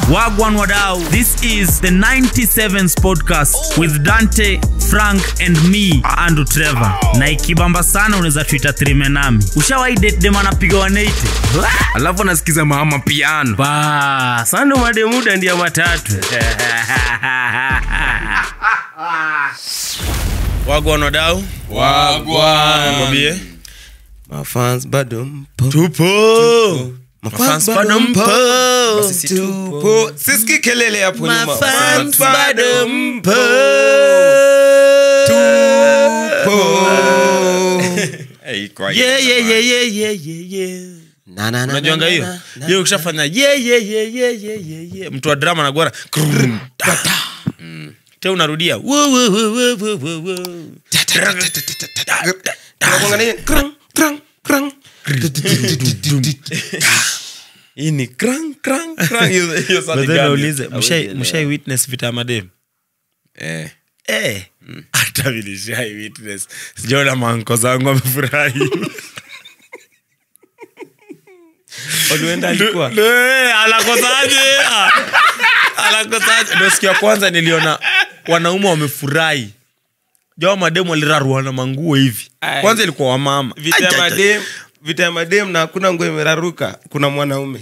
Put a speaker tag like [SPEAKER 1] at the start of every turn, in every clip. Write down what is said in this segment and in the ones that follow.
[SPEAKER 1] Wagwan wadau, this is the 97s podcast with Dante, Frank and me, Andrew Trevor. Na ikibamba sana unaweza tuita trime nami. Ushawahi date dem anapiga 180?
[SPEAKER 2] Alafu nasikiza mama piano.
[SPEAKER 3] Ba, sando mademuda ndia matatu.
[SPEAKER 1] Wagwan wadau.
[SPEAKER 2] Wagwan.
[SPEAKER 1] Mwambie.
[SPEAKER 3] Mafans bado mpo.
[SPEAKER 1] Tupo.
[SPEAKER 3] Mafans bado mpo.
[SPEAKER 2] Basi tupo. Sisiki kelele hapo nyuma.
[SPEAKER 3] Mafans bado mpo.
[SPEAKER 2] Tupo.
[SPEAKER 1] Yeah. Unajuanga hiyo? Hiyo ukishafanya yeah. Mtu wa drama anakuwa tena unarudia. Hii ni krang. Hiyo sasa naulize, mshai witness vita madem? Hata nilishai witness. Sijaona manko zangu wamefurahi.
[SPEAKER 3] Oluenda alikuwa.
[SPEAKER 1] Alakosaje? Ndio siku ya kwanza niliona wanaume wamefurahi. Jao madem walirarua na manguo hivi. Kwanza ilikuwa wamama.
[SPEAKER 3] Vita ya madem na hakuna nguo imeraruka, kuna mwanaume.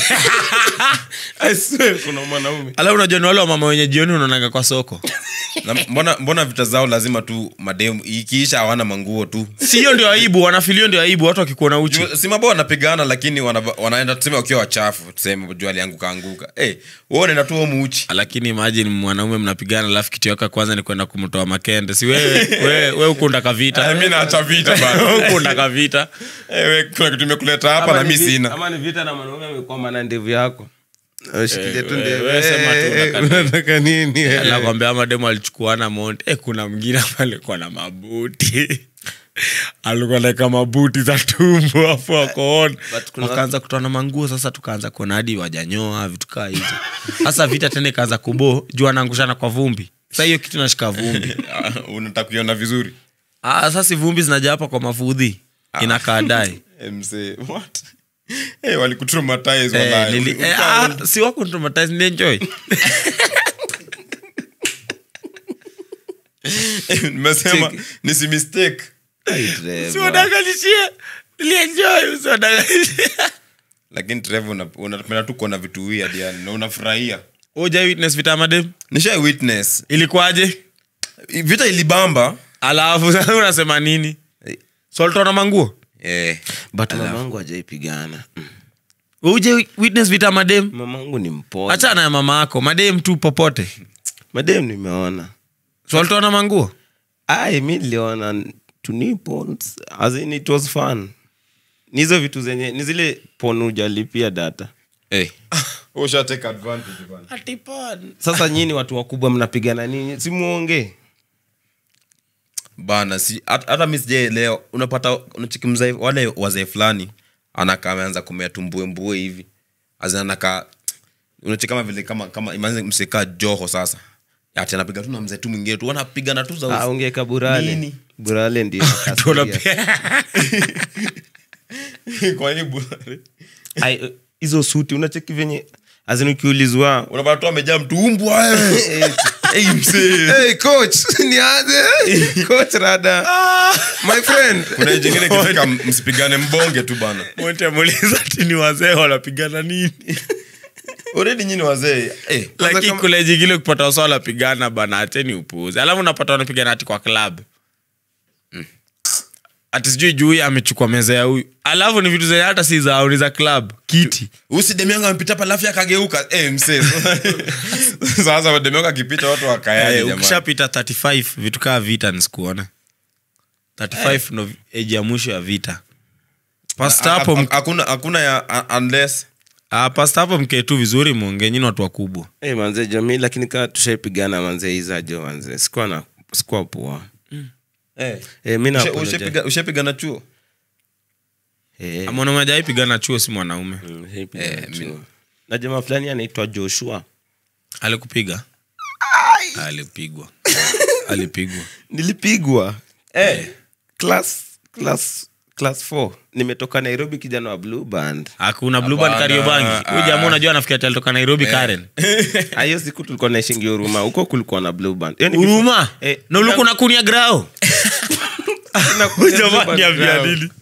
[SPEAKER 3] I swear kuna mwanaume.
[SPEAKER 1] Ala unajua ni wale mama wenye jioni unaonaga kwa soko.
[SPEAKER 2] Mbona vita zao lazima tu mademu ikiisha hawana manguo tu.
[SPEAKER 1] Si hiyo ndio aibu, wanafilio ndio aibu watu wakikuona uchi.
[SPEAKER 2] Si mambo wanapigana lakini wanaenda tuseme wakiwa wachafu, tuseme jua alianguka. Wewe unaenda tu muuchi.
[SPEAKER 1] Lakini imagine mwanaume mnapigana alafu kitu yako kwanza ni kwenda kumtoa makende. Si wewe ukunda kavita.
[SPEAKER 2] Mimi naacha vita bana.
[SPEAKER 1] Ukunda kavita.
[SPEAKER 2] Wewe kuna kitu nimekuleta hapa na mimi sina.
[SPEAKER 3] Ama ni vita na mwanaume amekwama na ndevu yako. Ushikilie tu ndevu.
[SPEAKER 1] Wewe sema tu
[SPEAKER 3] unataka nini?
[SPEAKER 1] Anakuambia ama demo alichukuana mount. Kuna mwingine pale kwa na mabuti. Alikuwa na kama mabuti za tumbo hapo akaona. Wakaanza kutoa na manguo sasa tukaanza kuona hadi wajanyoa vitu kaa hizo. Sasa vita tena kaanza kubo, jua anaangushana kwa vumbi. Sasa hiyo kitu nashika vumbi.
[SPEAKER 2] Unataka kuiona vizuri?
[SPEAKER 1] Sasa vumbi zinaja hapa kwa mafudhi. Inakaa dai.
[SPEAKER 2] MC what? Walikutraumatize wallahi.
[SPEAKER 1] Si wako traumatize ni enjoy.
[SPEAKER 2] Nimesema nisi mistake.
[SPEAKER 1] Si unaangalishia. Nilienjoy usiangalishia.
[SPEAKER 2] Lakini Trevor unapenda tu kuona vitu weird yani na unafurahia.
[SPEAKER 1] Oja witness vita madem?
[SPEAKER 2] Nisha witness.
[SPEAKER 1] Ilikuwaje?
[SPEAKER 2] Vita ilibamba.
[SPEAKER 1] Alafu sasa unasema nini? Solto na manguo?
[SPEAKER 3] But mamangu hajaipigana.
[SPEAKER 1] Uje witness vita madem?
[SPEAKER 3] Mamangu ni mpole.
[SPEAKER 1] Achana na mama yako, madem tu popote.
[SPEAKER 3] Madem nimeona.
[SPEAKER 1] Solto na manguo?
[SPEAKER 3] Mimi niliona tunipons. As in it was fun. Nizo vitu zenye ni zile porn hujalipia data.
[SPEAKER 2] Usha take advantage bana.
[SPEAKER 1] Atipon.
[SPEAKER 3] Sasa nyinyi watu wakubwa mnapigana nini? Si muongee.
[SPEAKER 2] Bana si hata mimi sije leo unapata unachiki mzee wale wazee fulani anaanza kumea tumbue hivi. Azanaka unachiki kama vile kama imagine mseka Joho sasa. Ati anapiga tu na mzee tu mwingine tu wanapigana tu za
[SPEAKER 3] ongea kaburale. Nini? Burale ndio
[SPEAKER 2] kwa nini burale?
[SPEAKER 3] Hizo suti unacheki venye azini ukiulizwa
[SPEAKER 2] unapata tu amejaa mtu umbwa wewe. Mzee.
[SPEAKER 3] Coach ni aje? Coach rada. My friend.
[SPEAKER 2] Kuna jingine kifika msipigane mbonge tu bana.
[SPEAKER 1] Wote amuliza ati ni wazee wanapigana nini?
[SPEAKER 2] Already nyinyi wazee.
[SPEAKER 1] Lakini kule jingine kupata wasa wanapigana bana ateni upuuzi. Alafu unapata wanapigana ati kwa club. Ati sijui juu amechukua meza ya huyu. Alafu ni vitu zenye hata si za ni za club. Kiti.
[SPEAKER 2] Usidemianga amepita pale alafu akageuka. Mzee. Sasa wademianga akipita watu wakayaje jamaa.
[SPEAKER 1] Ukishapita 35 vitu kaa vita nisikuona. 35 no age ya mwisho ya vita. Pasta hapo
[SPEAKER 2] hakuna ya unless
[SPEAKER 1] pasta hapo mke tu vizuri muongee nyinyi watu wakubwa.
[SPEAKER 3] Manze jamii lakini kama tushaipigana manze hizo manze. Sikuwa poa. Mimi na
[SPEAKER 2] ushapiga chuo?
[SPEAKER 1] Mwanaume hajaipigana chuo si mwanaume.
[SPEAKER 3] Na jamaa fulani anaitwa Joshua.
[SPEAKER 1] Alikupiga? Alipigwa.
[SPEAKER 3] Nilipigwa. Class class 4 nimetoka Nairobi kijana wa Blue Band.
[SPEAKER 1] Hakuna Blue Band Kariobangi. Huyu jamaa unajua anafikia alitoka Nairobi Karen.
[SPEAKER 3] Hiyo siku tulikuwa naishi Huruma. Huko kulikuwa na Blue Band.
[SPEAKER 1] Huruma? Na ulikuwa unakunia grao. Huyu jamaa ni aviadili.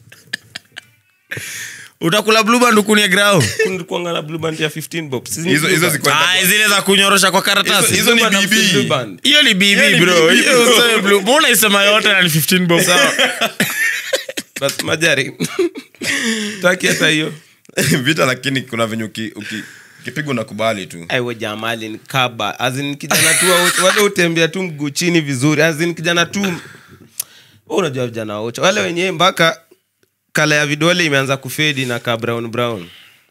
[SPEAKER 1] Utakula Blue Band ukunia grao.
[SPEAKER 3] Kulikuwa na Blue Band ya 15 bob.
[SPEAKER 2] Hizo ziko
[SPEAKER 1] zile za kunyorosha kwa karatasi.
[SPEAKER 2] Hizo ni BB.
[SPEAKER 1] Hiyo ni BB bro. Hiyo sio Blue. Mbona isema yote na ni 15 bob sawa?
[SPEAKER 3] Bas majari. Taki hata hiyo.
[SPEAKER 2] Vita lakini kuna venye ukipigwa na kubali tu.
[SPEAKER 3] Aiwe jamali ni kaba. Azin kijana tu wale utembea tu mguu chini vizuri. Azin kijana tu unajua vijana wote. Wale wenyewe mpaka kala ya vidole imeanza kufedi na ka brown.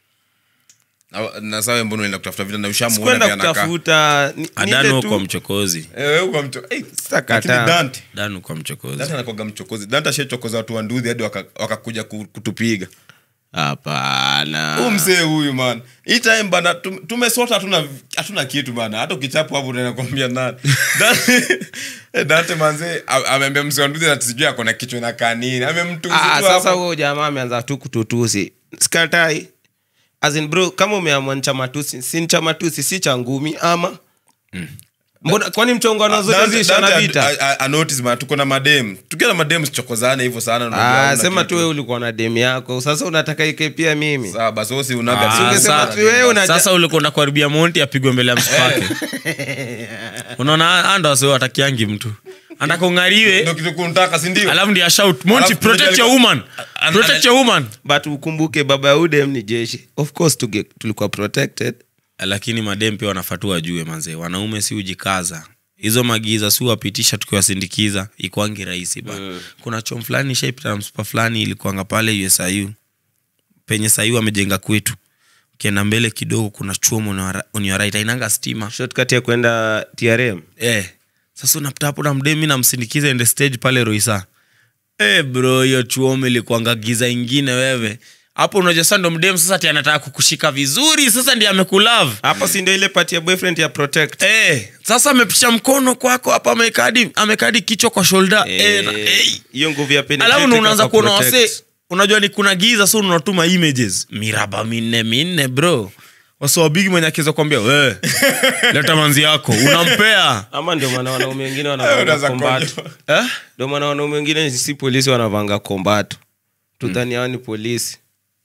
[SPEAKER 2] Na sawa mbona unaenda kutafuta vita na ushamuona
[SPEAKER 3] pia anakaa. Kutafuta
[SPEAKER 1] Adano kwa mchokozi.
[SPEAKER 2] Wewe kwa mchokozi.
[SPEAKER 3] Sakata.
[SPEAKER 1] Dano kwa mchokozi.
[SPEAKER 2] Dante anakuwa mchokozi. Dante ashachokoza watu wa Nduthi hadi wakakuja kutupiga.
[SPEAKER 3] Hapana.
[SPEAKER 2] Mzee huyu man. Hii time bana tumesota hatuna kitu bana. Hata ukichapo hapo unaenda kuambia nani. Dante manze ameambia mzee wa Nduthi na sijui akona kichwa na kanini. Amemtusi tu hapo.
[SPEAKER 3] Sasa huyo jamaa ameanza tu kututusi. Skatai. Azin bro, kama umeamua ni chamatusi, si chamatusi, si cha ngumi ama mbona kwani mchongano zote zishana vita?
[SPEAKER 2] A notice man, tuko na madem. Tukiwa na madem sichokozane hivyo sana.
[SPEAKER 3] Sema tu wewe ulikuwa na dem yako. Sasa unataka ike pia mimi.
[SPEAKER 2] Sawa basi wewe unaga.
[SPEAKER 3] Ungesema tu wewe
[SPEAKER 1] sasa ulikuwa kuharibia Monty apigwe mbele ya msipake. Unaona ando sio atakiangi mtu. Anataka ungariwe.
[SPEAKER 2] Ndio kitu kunataka si ndio?
[SPEAKER 1] Alafu ndio shout Monty protect your woman. Protect your woman.
[SPEAKER 3] But ukumbuke baba ya udem ni jeshi. Of course tulikuwa protected.
[SPEAKER 1] Lakini madem pia wanafatua juu manze. Wanaume si ujikaza. Hizo magiza si wapitisha tukiwasindikiza ikwangi rahisi bana. Kuna chom fulani shape na msupa fulani ilikuanga pale USIU. Penye SIU amejenga kwetu. Ukienda mbele kidogo kuna chuo on your right inanga stima.
[SPEAKER 3] Shortcut ya kwenda TRM.
[SPEAKER 1] Sasa unapita hapo na mdemi na msindikiza in the stage pale Roisa. Bro hiyo chuo ilikuanga giza ingine wewe. Hapo unajua sasa ndo mdem sasa ati anataka kukushika vizuri sasa ndiye amekulove.
[SPEAKER 3] Hapo si ndio ile party ya boyfriend ya protect.
[SPEAKER 1] Sasa amepisha mkono kwako hapa amekadi kichwa kwa shoulder.
[SPEAKER 3] Hiyo nguvu ya penetrate.
[SPEAKER 1] Alafu unaanza kuona wase unajua ni kuna giza so unatuma images. Miraba minne bro. Waso big mwenye akiweza kuambia wewe leta manzi yako unampea
[SPEAKER 3] ama ndio maana wanaume wengine wanavanga combat. Ndio maana wanaume wengine si polisi wanavanga combat. Tudhani hao ni polisi.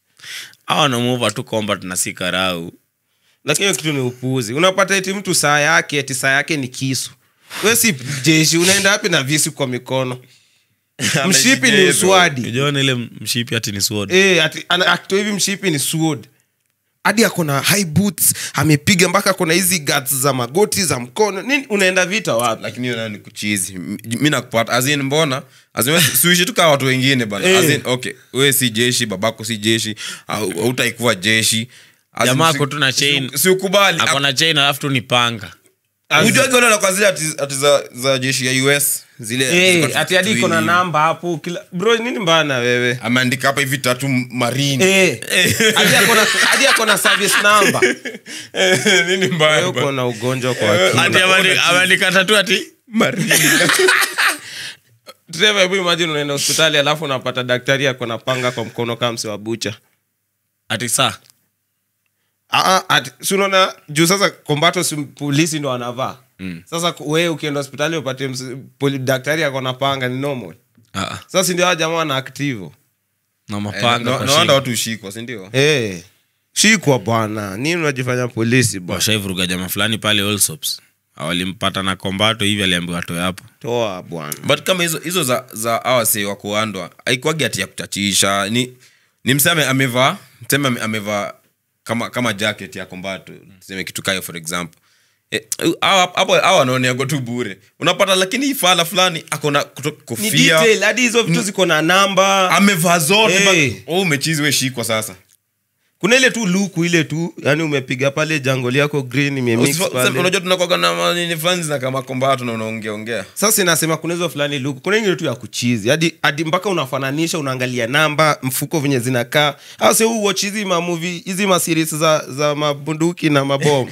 [SPEAKER 1] Hao na move tu combat na si karau.
[SPEAKER 3] Lakini kitu ni upuuzi. Unapata eti mtu saa yake ni kisu. Wewe si jeshi unaenda wapi na visu kwa mikono? Mshipi ni uswadi.
[SPEAKER 1] Unajua ile mshipi ati ni sword.
[SPEAKER 3] Ati akito hivi mshipi ni sword. Hadi akona high boots, amepiga mpaka akona hizi guards za magoti za mkono. Nini unaenda vita wapi?
[SPEAKER 2] Lakini hiyo nani kuchizi. Mimi nakupata azin mbona? Azin suishi tu kama watu wengine bana. Azin okay, wewe si jeshi, babako si jeshi, hautaikuwa jeshi.
[SPEAKER 1] Jamaa ako tu na chain.
[SPEAKER 2] Si ukubali.
[SPEAKER 1] Akona chain alafu tu ni panga.
[SPEAKER 2] Unajua gani na kwa zile ati za jeshi ya US zile
[SPEAKER 3] ati hadi iko na namba hapo kila bro nini mbana wewe
[SPEAKER 2] ameandika hapa hivi tatu marine
[SPEAKER 3] hadi akona service number
[SPEAKER 2] nini mbaya
[SPEAKER 3] wewe uko na ugonjwa kwa akili
[SPEAKER 1] hadi ameandika tatu ati
[SPEAKER 2] marine
[SPEAKER 3] Trevor hebu imagine unaenda hospitali alafu unapata daktari akona panga kwa mkono kama mse wa bucha
[SPEAKER 1] ati saa
[SPEAKER 3] si unaona juu sasa combato polisi ndo wanavaa. Sasa wewe ukienda hospitali upate daktari akona panga ni normal. Sasa ndio jamaa wana active
[SPEAKER 1] na mapanga kwa
[SPEAKER 2] naona watu ushikwa si ndio?
[SPEAKER 3] Shikwa bwana. Nini unajifanya polisi bwana?
[SPEAKER 1] Washaivuruga jamaa fulani pale Allsops. Walimpata na combato hivi aliambiwa atoe hapo.
[SPEAKER 3] Toa bwana.
[SPEAKER 2] But kama hizo za awase wa kuandwa haikuagi ati ya kutachisha. Ni mseme amevaa kama jacket ya combato tuseme kitu kayo for example hapo anaonea go tu bure unapata lakini ifala fulani akona kofia
[SPEAKER 3] ni detail hadi hizo vitu ziko na namba
[SPEAKER 2] amevaa zote umechizi wewe shikwa sasa
[SPEAKER 3] kuna ile tu look ile tu yani umepiga pale jungle yako green imemix pale
[SPEAKER 2] unajua tunakuwa na nini fans na kama combato na unaongea
[SPEAKER 3] sasa inasema kuna hizo fulani look kuna ile tu ya kuchizi hadi mpaka unafananisha unaangalia namba mfuko venye zinakaa hasa huu watch hizi ma movie hizi ma series za mabunduki na mabomu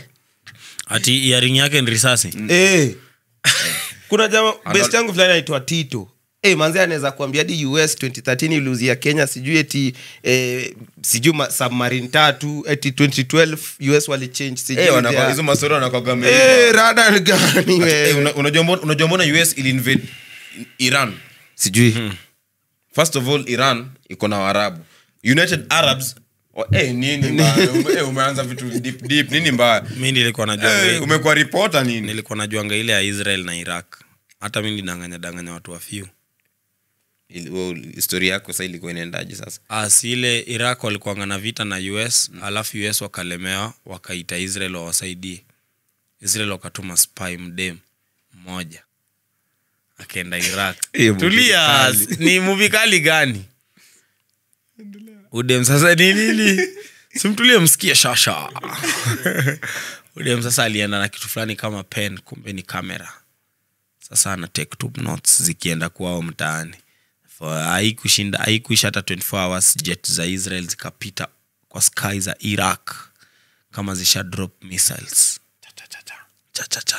[SPEAKER 1] ati earring yake ni risasi
[SPEAKER 3] kuna jamaa best yangu fulani anaitwa Tito manzi anaweza kuambia hadi US 2013 iliuzia Kenya sijui eti sijui submarine 3 eti 2012 US wali change sijui
[SPEAKER 2] hizo masoro wanakuwa
[SPEAKER 3] rada gani wewe
[SPEAKER 2] unajua mbona US ili invade Iran
[SPEAKER 3] sijui
[SPEAKER 2] first of all Iran iko na Waarabu United Arabs nini mbaya umeanza vitu deep nini mbaya
[SPEAKER 1] mimi nilikuwa najua
[SPEAKER 2] umekuwa reporter nini
[SPEAKER 1] nilikuwa najuanga ile ya Israel na Iraq hata mimi nidanganya watu wa few
[SPEAKER 2] historia yako sasa ilikuwa inaendaje sasa
[SPEAKER 1] si ile Iraq walikuwa na vita na US alafu US wakalemewa wakaita Israel wawasaidie Israel wakatuma spy mdem mmoja akaenda Iraq tulia ni movie kali gani udem sasa nini simtulie msikie shasha udem sasa alienda na kitu fulani kama pen kumbe ni kamera sasa ana take two notes zikienda kwao mtaani haikuisha hata 24 hours jet za Israel zikapita kwa sky za Iraq kama zisha drop missiles cha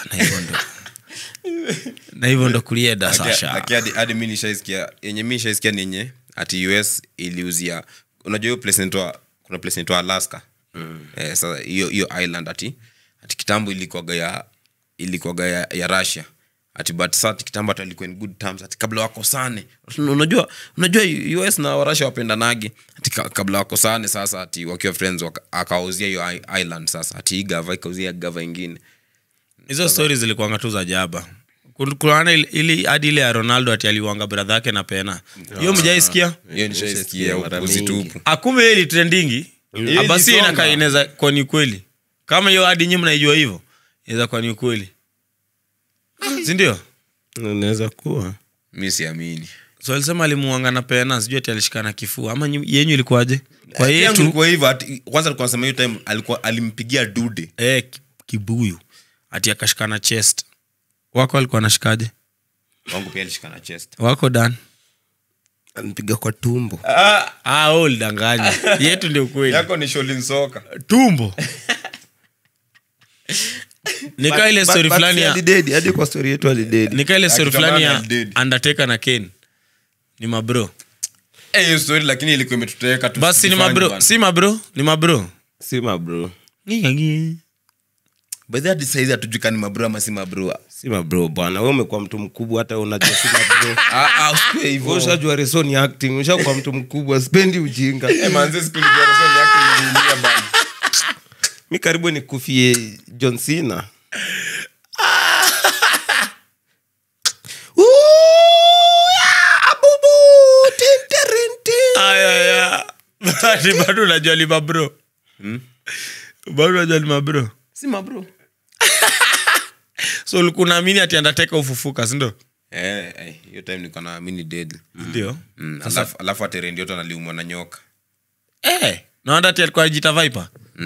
[SPEAKER 1] na hivyo ndo kulienda sasa
[SPEAKER 2] hadi mimi nishaisikia yenye ati US iliuzia unajua hiyo place kuna place inaitwa Alaska sasa hiyo island ati kitambo ilikuwa ya Russia ati but sasa kitambo alikuwa in good terms ati kabla wakosane unajua US na Russia wapendanagi ati kabla wakosane sasa ati wakiwa friends akauzia hiyo island sasa ati ikauzia gava nyingine
[SPEAKER 1] hizo stories zilikuwa tu za jaba kulikuwa ili hadi ile ya Ronaldo ati aliwanga brother yake na pena hiyo mjaisikia
[SPEAKER 2] hiyo nishaisikia uzitupu
[SPEAKER 1] akume ile trendingi basi inaweza kwa ni kweli kama hiyo hadi nyinyi mnaijua hivyo inaweza kwa ni kweli si ndio
[SPEAKER 3] inaweza kuwa
[SPEAKER 2] mimi siamini
[SPEAKER 1] so alisema alimuanga na pena sijui ati alishikana kifua ama yenyu ilikuwaje kwa yetu
[SPEAKER 2] ilikuwa hivyo ati kwanza alikuwa anasema hiyo time alimpigia dude
[SPEAKER 1] kibuyu ati akashikana chest wako alikuwa anashikaje
[SPEAKER 2] wangu pia alishikana chest
[SPEAKER 1] wako Dan
[SPEAKER 3] anipiga kwa tumbo
[SPEAKER 1] ulidanganya yetu ndio kweli
[SPEAKER 2] yako ni Sholin Soka
[SPEAKER 1] tumbo nika ile story fulani ya
[SPEAKER 3] hadi kwa story yetu alidedi
[SPEAKER 1] nika ile story fulani ya Undertaker na Kane ni mabro
[SPEAKER 2] hiyo story lakini ilikuwa imetuteka tu
[SPEAKER 1] basi ni mabro si mabro
[SPEAKER 2] by that size atujukani mabro ama si mabro
[SPEAKER 3] bwana wewe umekuwa mtu mkubwa hata unajua si mabro
[SPEAKER 2] usikie hivyo
[SPEAKER 3] ushajua resoni acting ushakuwa mtu mkubwa spendi ujinga
[SPEAKER 2] manze siku ile resoni acting nililia bana
[SPEAKER 3] mimi karibu nikufie John Cena
[SPEAKER 1] bado unajua ni mabro bado unajua ni mabro
[SPEAKER 2] si mabro
[SPEAKER 1] so ulikuwa unaamini ati Undertaker ufufuka si ndio
[SPEAKER 2] hiyo time niko naamini dead
[SPEAKER 1] ndio
[SPEAKER 2] alafu aterendi yote analiumwa na nyoka
[SPEAKER 1] na Undertaker alikuwa anajiita Viper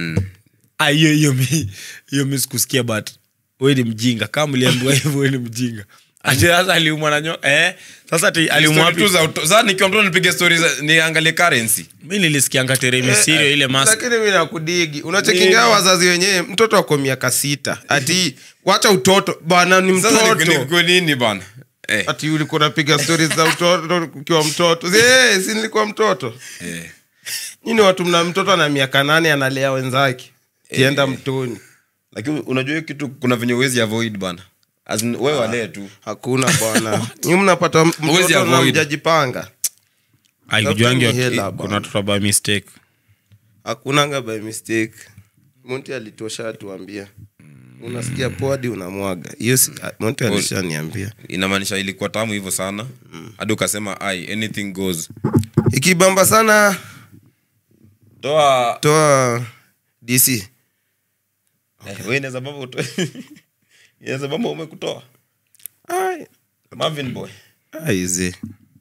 [SPEAKER 1] hiyo mimi sikusikia but wewe ni mjinga kama mliambiwa hivyo wewe ni mjinga sasa aliumwa na nyoka sasa ati aliumwa
[SPEAKER 2] tu sasa nikiwa mtu nipige stories niangalie currency
[SPEAKER 1] mimi nilisikia Teremi Sirio ile mask
[SPEAKER 3] lakini mimi nakudigi unachekinga wazazi wenyewe mtoto wako miaka 6 ati wacha utoto bwana ni mtoto
[SPEAKER 2] niko nini bwana
[SPEAKER 3] ati ulikuwa unapiga stories za utoto ukiwa mtoto si nilikuwa mtoto nini watu mna mtoto ana miaka 8 analea wenzake kienda mtoni
[SPEAKER 2] lakini unajua kitu kuna venye uwezi avoid bwana wewe wale tu
[SPEAKER 3] hakuna bwana nyinyi mnapata mtoto na mjajipanga
[SPEAKER 1] haikujuangi kuna watu by mistake
[SPEAKER 3] hakunanga by mistake Monty alitosha tuambia unasikia poadi unamwaga hiyo Monty alishaniambia
[SPEAKER 2] inamaanisha ilikuwa tamu hivyo sana hadi ukasema anything goes
[SPEAKER 3] ikibamba sana toa DC
[SPEAKER 2] wewe ni sababu utoe ya sababu umekutoa Marvin boy
[SPEAKER 3] easy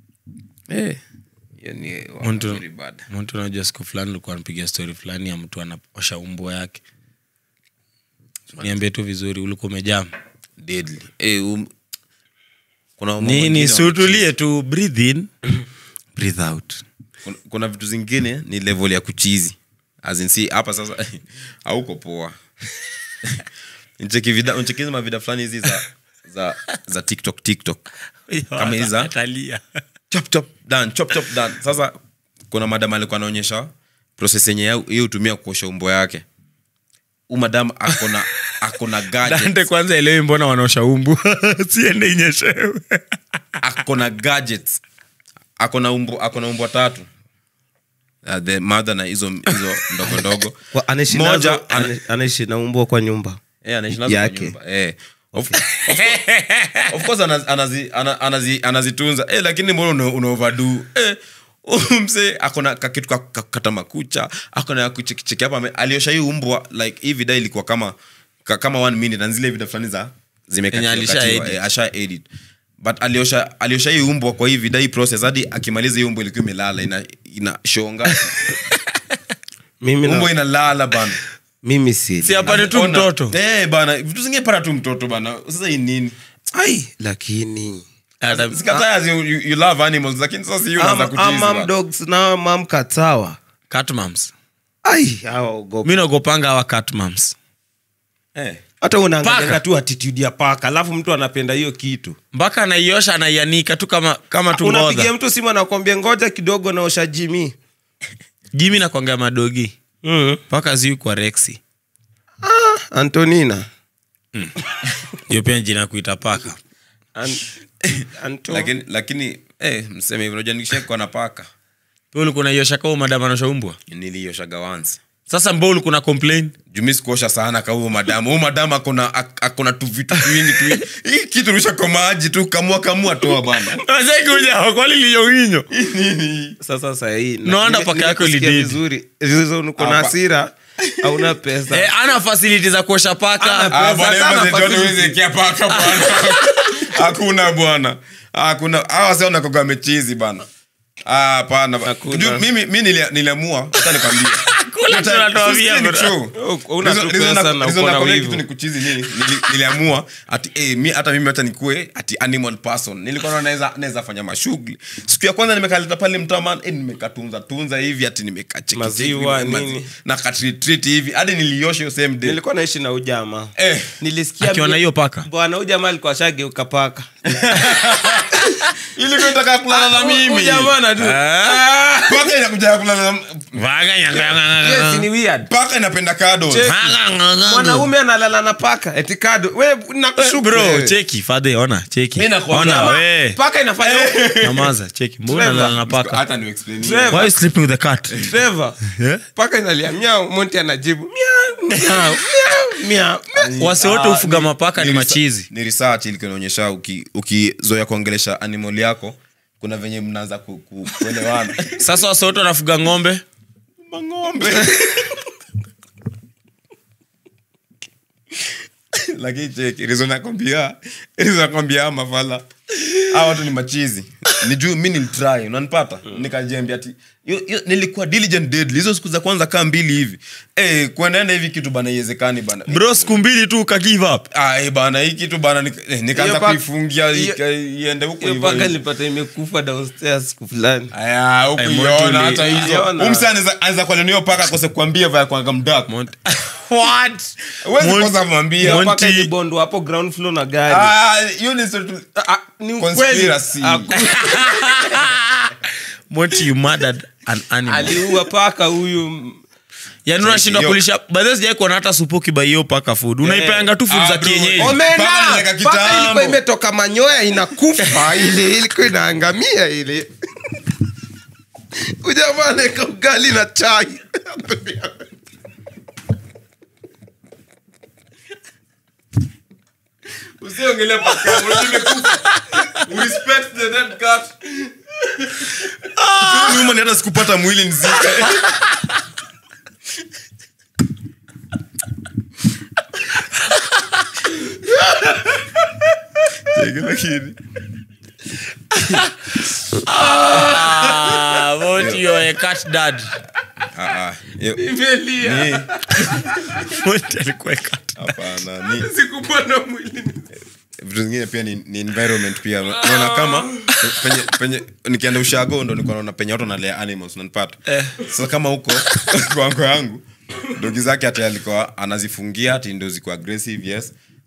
[SPEAKER 2] yani
[SPEAKER 1] mtu unajua siku fulani alikuwa anapiga story fulani ya mtu anaosha umbo yake niambie tu vizuri ulikuwa umejam
[SPEAKER 2] deadly
[SPEAKER 1] kuna nini sutulie tu breathe in breathe out
[SPEAKER 2] kuna vitu zingine ni level ya kuchizi as in see hapa sasa hauko poa uncheki vida fulani hizi za TikTok kama hizi
[SPEAKER 1] Atalia.
[SPEAKER 2] chop done. Sasa kuna madam alikuwa anaonyesha process yenye yeye hutumia kuosha umbo yake. Madam akona gadgets.
[SPEAKER 1] Dante kwanza elewi mbona wanaosha umbu. Siende inyeshewe.
[SPEAKER 2] Akona gadgets. Akona umbo 3. The mother na hizo ndogo.
[SPEAKER 3] Anaishi na umbo kwa nyumba.
[SPEAKER 2] Anaishi nazo kwa nyumba. Of course anazitunza. Lakini mbona una overdo? Mse akona kitu kata makucha, akona kucheki hapa aliosha hii umbwa like hii video ilikuwa kama 1 minute na zile video fulani za zimekatiwa asha edit. But aliosha hii umbwa kwa hii video hii process hadi akimaliza hii umbwa ilikuwa imelala ina shonga. Umbwa inalala bana.
[SPEAKER 3] Mimi
[SPEAKER 1] si hapa tu mtoto.
[SPEAKER 2] Bana vitu zingine para tu mtoto bana. Sasa hii nini?
[SPEAKER 3] Lakini
[SPEAKER 2] sikatazi you love animals lakini sasa you unaanza kuchizi.
[SPEAKER 3] Mom dogs na mom cats hawa.
[SPEAKER 1] Cat moms.
[SPEAKER 3] Hao ogopa.
[SPEAKER 1] Mimi naogopanga hawa cat moms.
[SPEAKER 3] Hata unaangalia tu attitude ya paka, alafu mtu anapenda hiyo kitu.
[SPEAKER 1] Mpaka anaiosha anaianika tu kama tu ngoda.
[SPEAKER 3] Unapigia mtu simu anakuambia ngoja kidogo naosha Jimmy.
[SPEAKER 1] Jimmy na kuanga madogi. Paka ziu kwa Rexy.
[SPEAKER 3] Antonina.
[SPEAKER 1] Hiyo pia jina kuita paka.
[SPEAKER 2] Lakini mseme hivyo unajua nikishaka na paka.
[SPEAKER 1] Wewe ulikuwa unaiosha kwa madam anaosha umbwa?
[SPEAKER 2] Nilioshaga once.
[SPEAKER 1] Sasa mbona ulikuwa una complain?
[SPEAKER 2] Jumi sikuosha sana kwa huyo madam. Huyo madam akona tu vitu vingi tu. Hii kitu rusha kwa maji tu kamua toa bana.
[SPEAKER 1] Sasa kuja kwa liliyonyo.
[SPEAKER 3] Sasa hii.
[SPEAKER 1] Naona paka yako ilididi
[SPEAKER 3] vizuri. Hizo uko na hasira. Hauna pesa.
[SPEAKER 1] Ana facility za kuosha paka.
[SPEAKER 2] Hakuna bwana. Hakuna. Hawa sio nakoga mechizi bana. Hapana. Mimi niliamua hata nikwambia.
[SPEAKER 1] Kula tunatoa
[SPEAKER 2] bro. Una pesa sana uko na wivu. Ni kuchizi nini? Niliamua ati mimi hata nikue ati animal person. Nilikuwa naweza fanya mashughuli. Siku ya kwanza nimekaleta pale mtaman nimekatunza hivi ati nimekacheki
[SPEAKER 3] maziwa nini
[SPEAKER 2] na katreat hivi hadi niliosha hiyo same day.
[SPEAKER 3] Nilikuwa naishi na ujamaa. Nilisikia
[SPEAKER 1] akiona hiyo paka.
[SPEAKER 3] Bwana ujamaa alikuwa ashageuka paka.
[SPEAKER 2] Ili tunataka kulala na mimi.
[SPEAKER 3] Ujamaa na tu.
[SPEAKER 2] Paka inakuja kulala na
[SPEAKER 1] vaga nyanga.
[SPEAKER 3] Yes, ni weird.
[SPEAKER 2] Paka inapenda kado.
[SPEAKER 3] Mwanaume analala na paka eti kado. Wewe nakushuku
[SPEAKER 1] bro, cheki fadhe ona, cheki.
[SPEAKER 3] Ona wewe. Paka inafanya
[SPEAKER 1] namaza, cheki. Mbona analala na paka?
[SPEAKER 2] Hata ni explain.
[SPEAKER 1] Why are you sleeping with the cat?
[SPEAKER 3] Trevor. Paka inalia miau, Monty anajibu miau.
[SPEAKER 1] Wase wote ufuga mapaka ni machizi.
[SPEAKER 2] Ni research ilikuwa inaonyesha ukizoea kuongelesha animal yako kuna venye mnaanza kuelewana.
[SPEAKER 1] Sasa wase wote wanafuga ng'ombe.
[SPEAKER 2] Ng'ombe. Lakini cheki reason nakwambia mafala hawa watu ni machizi. Nijuu mimi nilitry unanipata nikajiambia ati nilikuwa diligent deadly hizo siku za kwanza kama 2 hivi kuendelea hivi kitu bana iwezekani bana
[SPEAKER 1] bro siku 2 tu ka give up
[SPEAKER 2] bana hii kitu bana nikaanza kuifungia iende huko
[SPEAKER 3] hivyo paka nilipata imekufa downstairs siku fulani
[SPEAKER 2] huko iona hata hizo umsana anza kwa nini paka kose kuambia vya kwa mdak
[SPEAKER 1] what
[SPEAKER 2] wewe kwanza mwambia
[SPEAKER 3] paka ni bondo hapo ground floor na gari
[SPEAKER 2] hiyo ni conspiracy.
[SPEAKER 1] Monty, you murdered an animal.
[SPEAKER 3] Aliua paka huyu.
[SPEAKER 1] Yaani unashindwa kulisha. Baadaye sijai kuona hata supuki by hiyo paka food. Unaipeanga tu food za kienyeji.
[SPEAKER 3] Paka ilikuwa imetoka manyoya inakufa ile ilikuwa inaangamia ile. Ujamaa anaweka ugali na chai.
[SPEAKER 2] Usiongelea paka yangu imekufa. Respect the dead cat. Mimi hata sikupata mwili nzika. Lakini
[SPEAKER 1] what you are a cat dad.
[SPEAKER 3] Imelia.
[SPEAKER 1] What alikuwa cat.
[SPEAKER 2] Hapana,
[SPEAKER 3] sikupata mwili.
[SPEAKER 2] Vitu zingine pia ni environment pia. Unaona kama penye nikienda ushago ndo niko naona penye watu wanalea animals unanipata. Sasa kama huko kwa yangu dogi zake ati alikuwa anazifungia ati ndo ziko aggressive yes.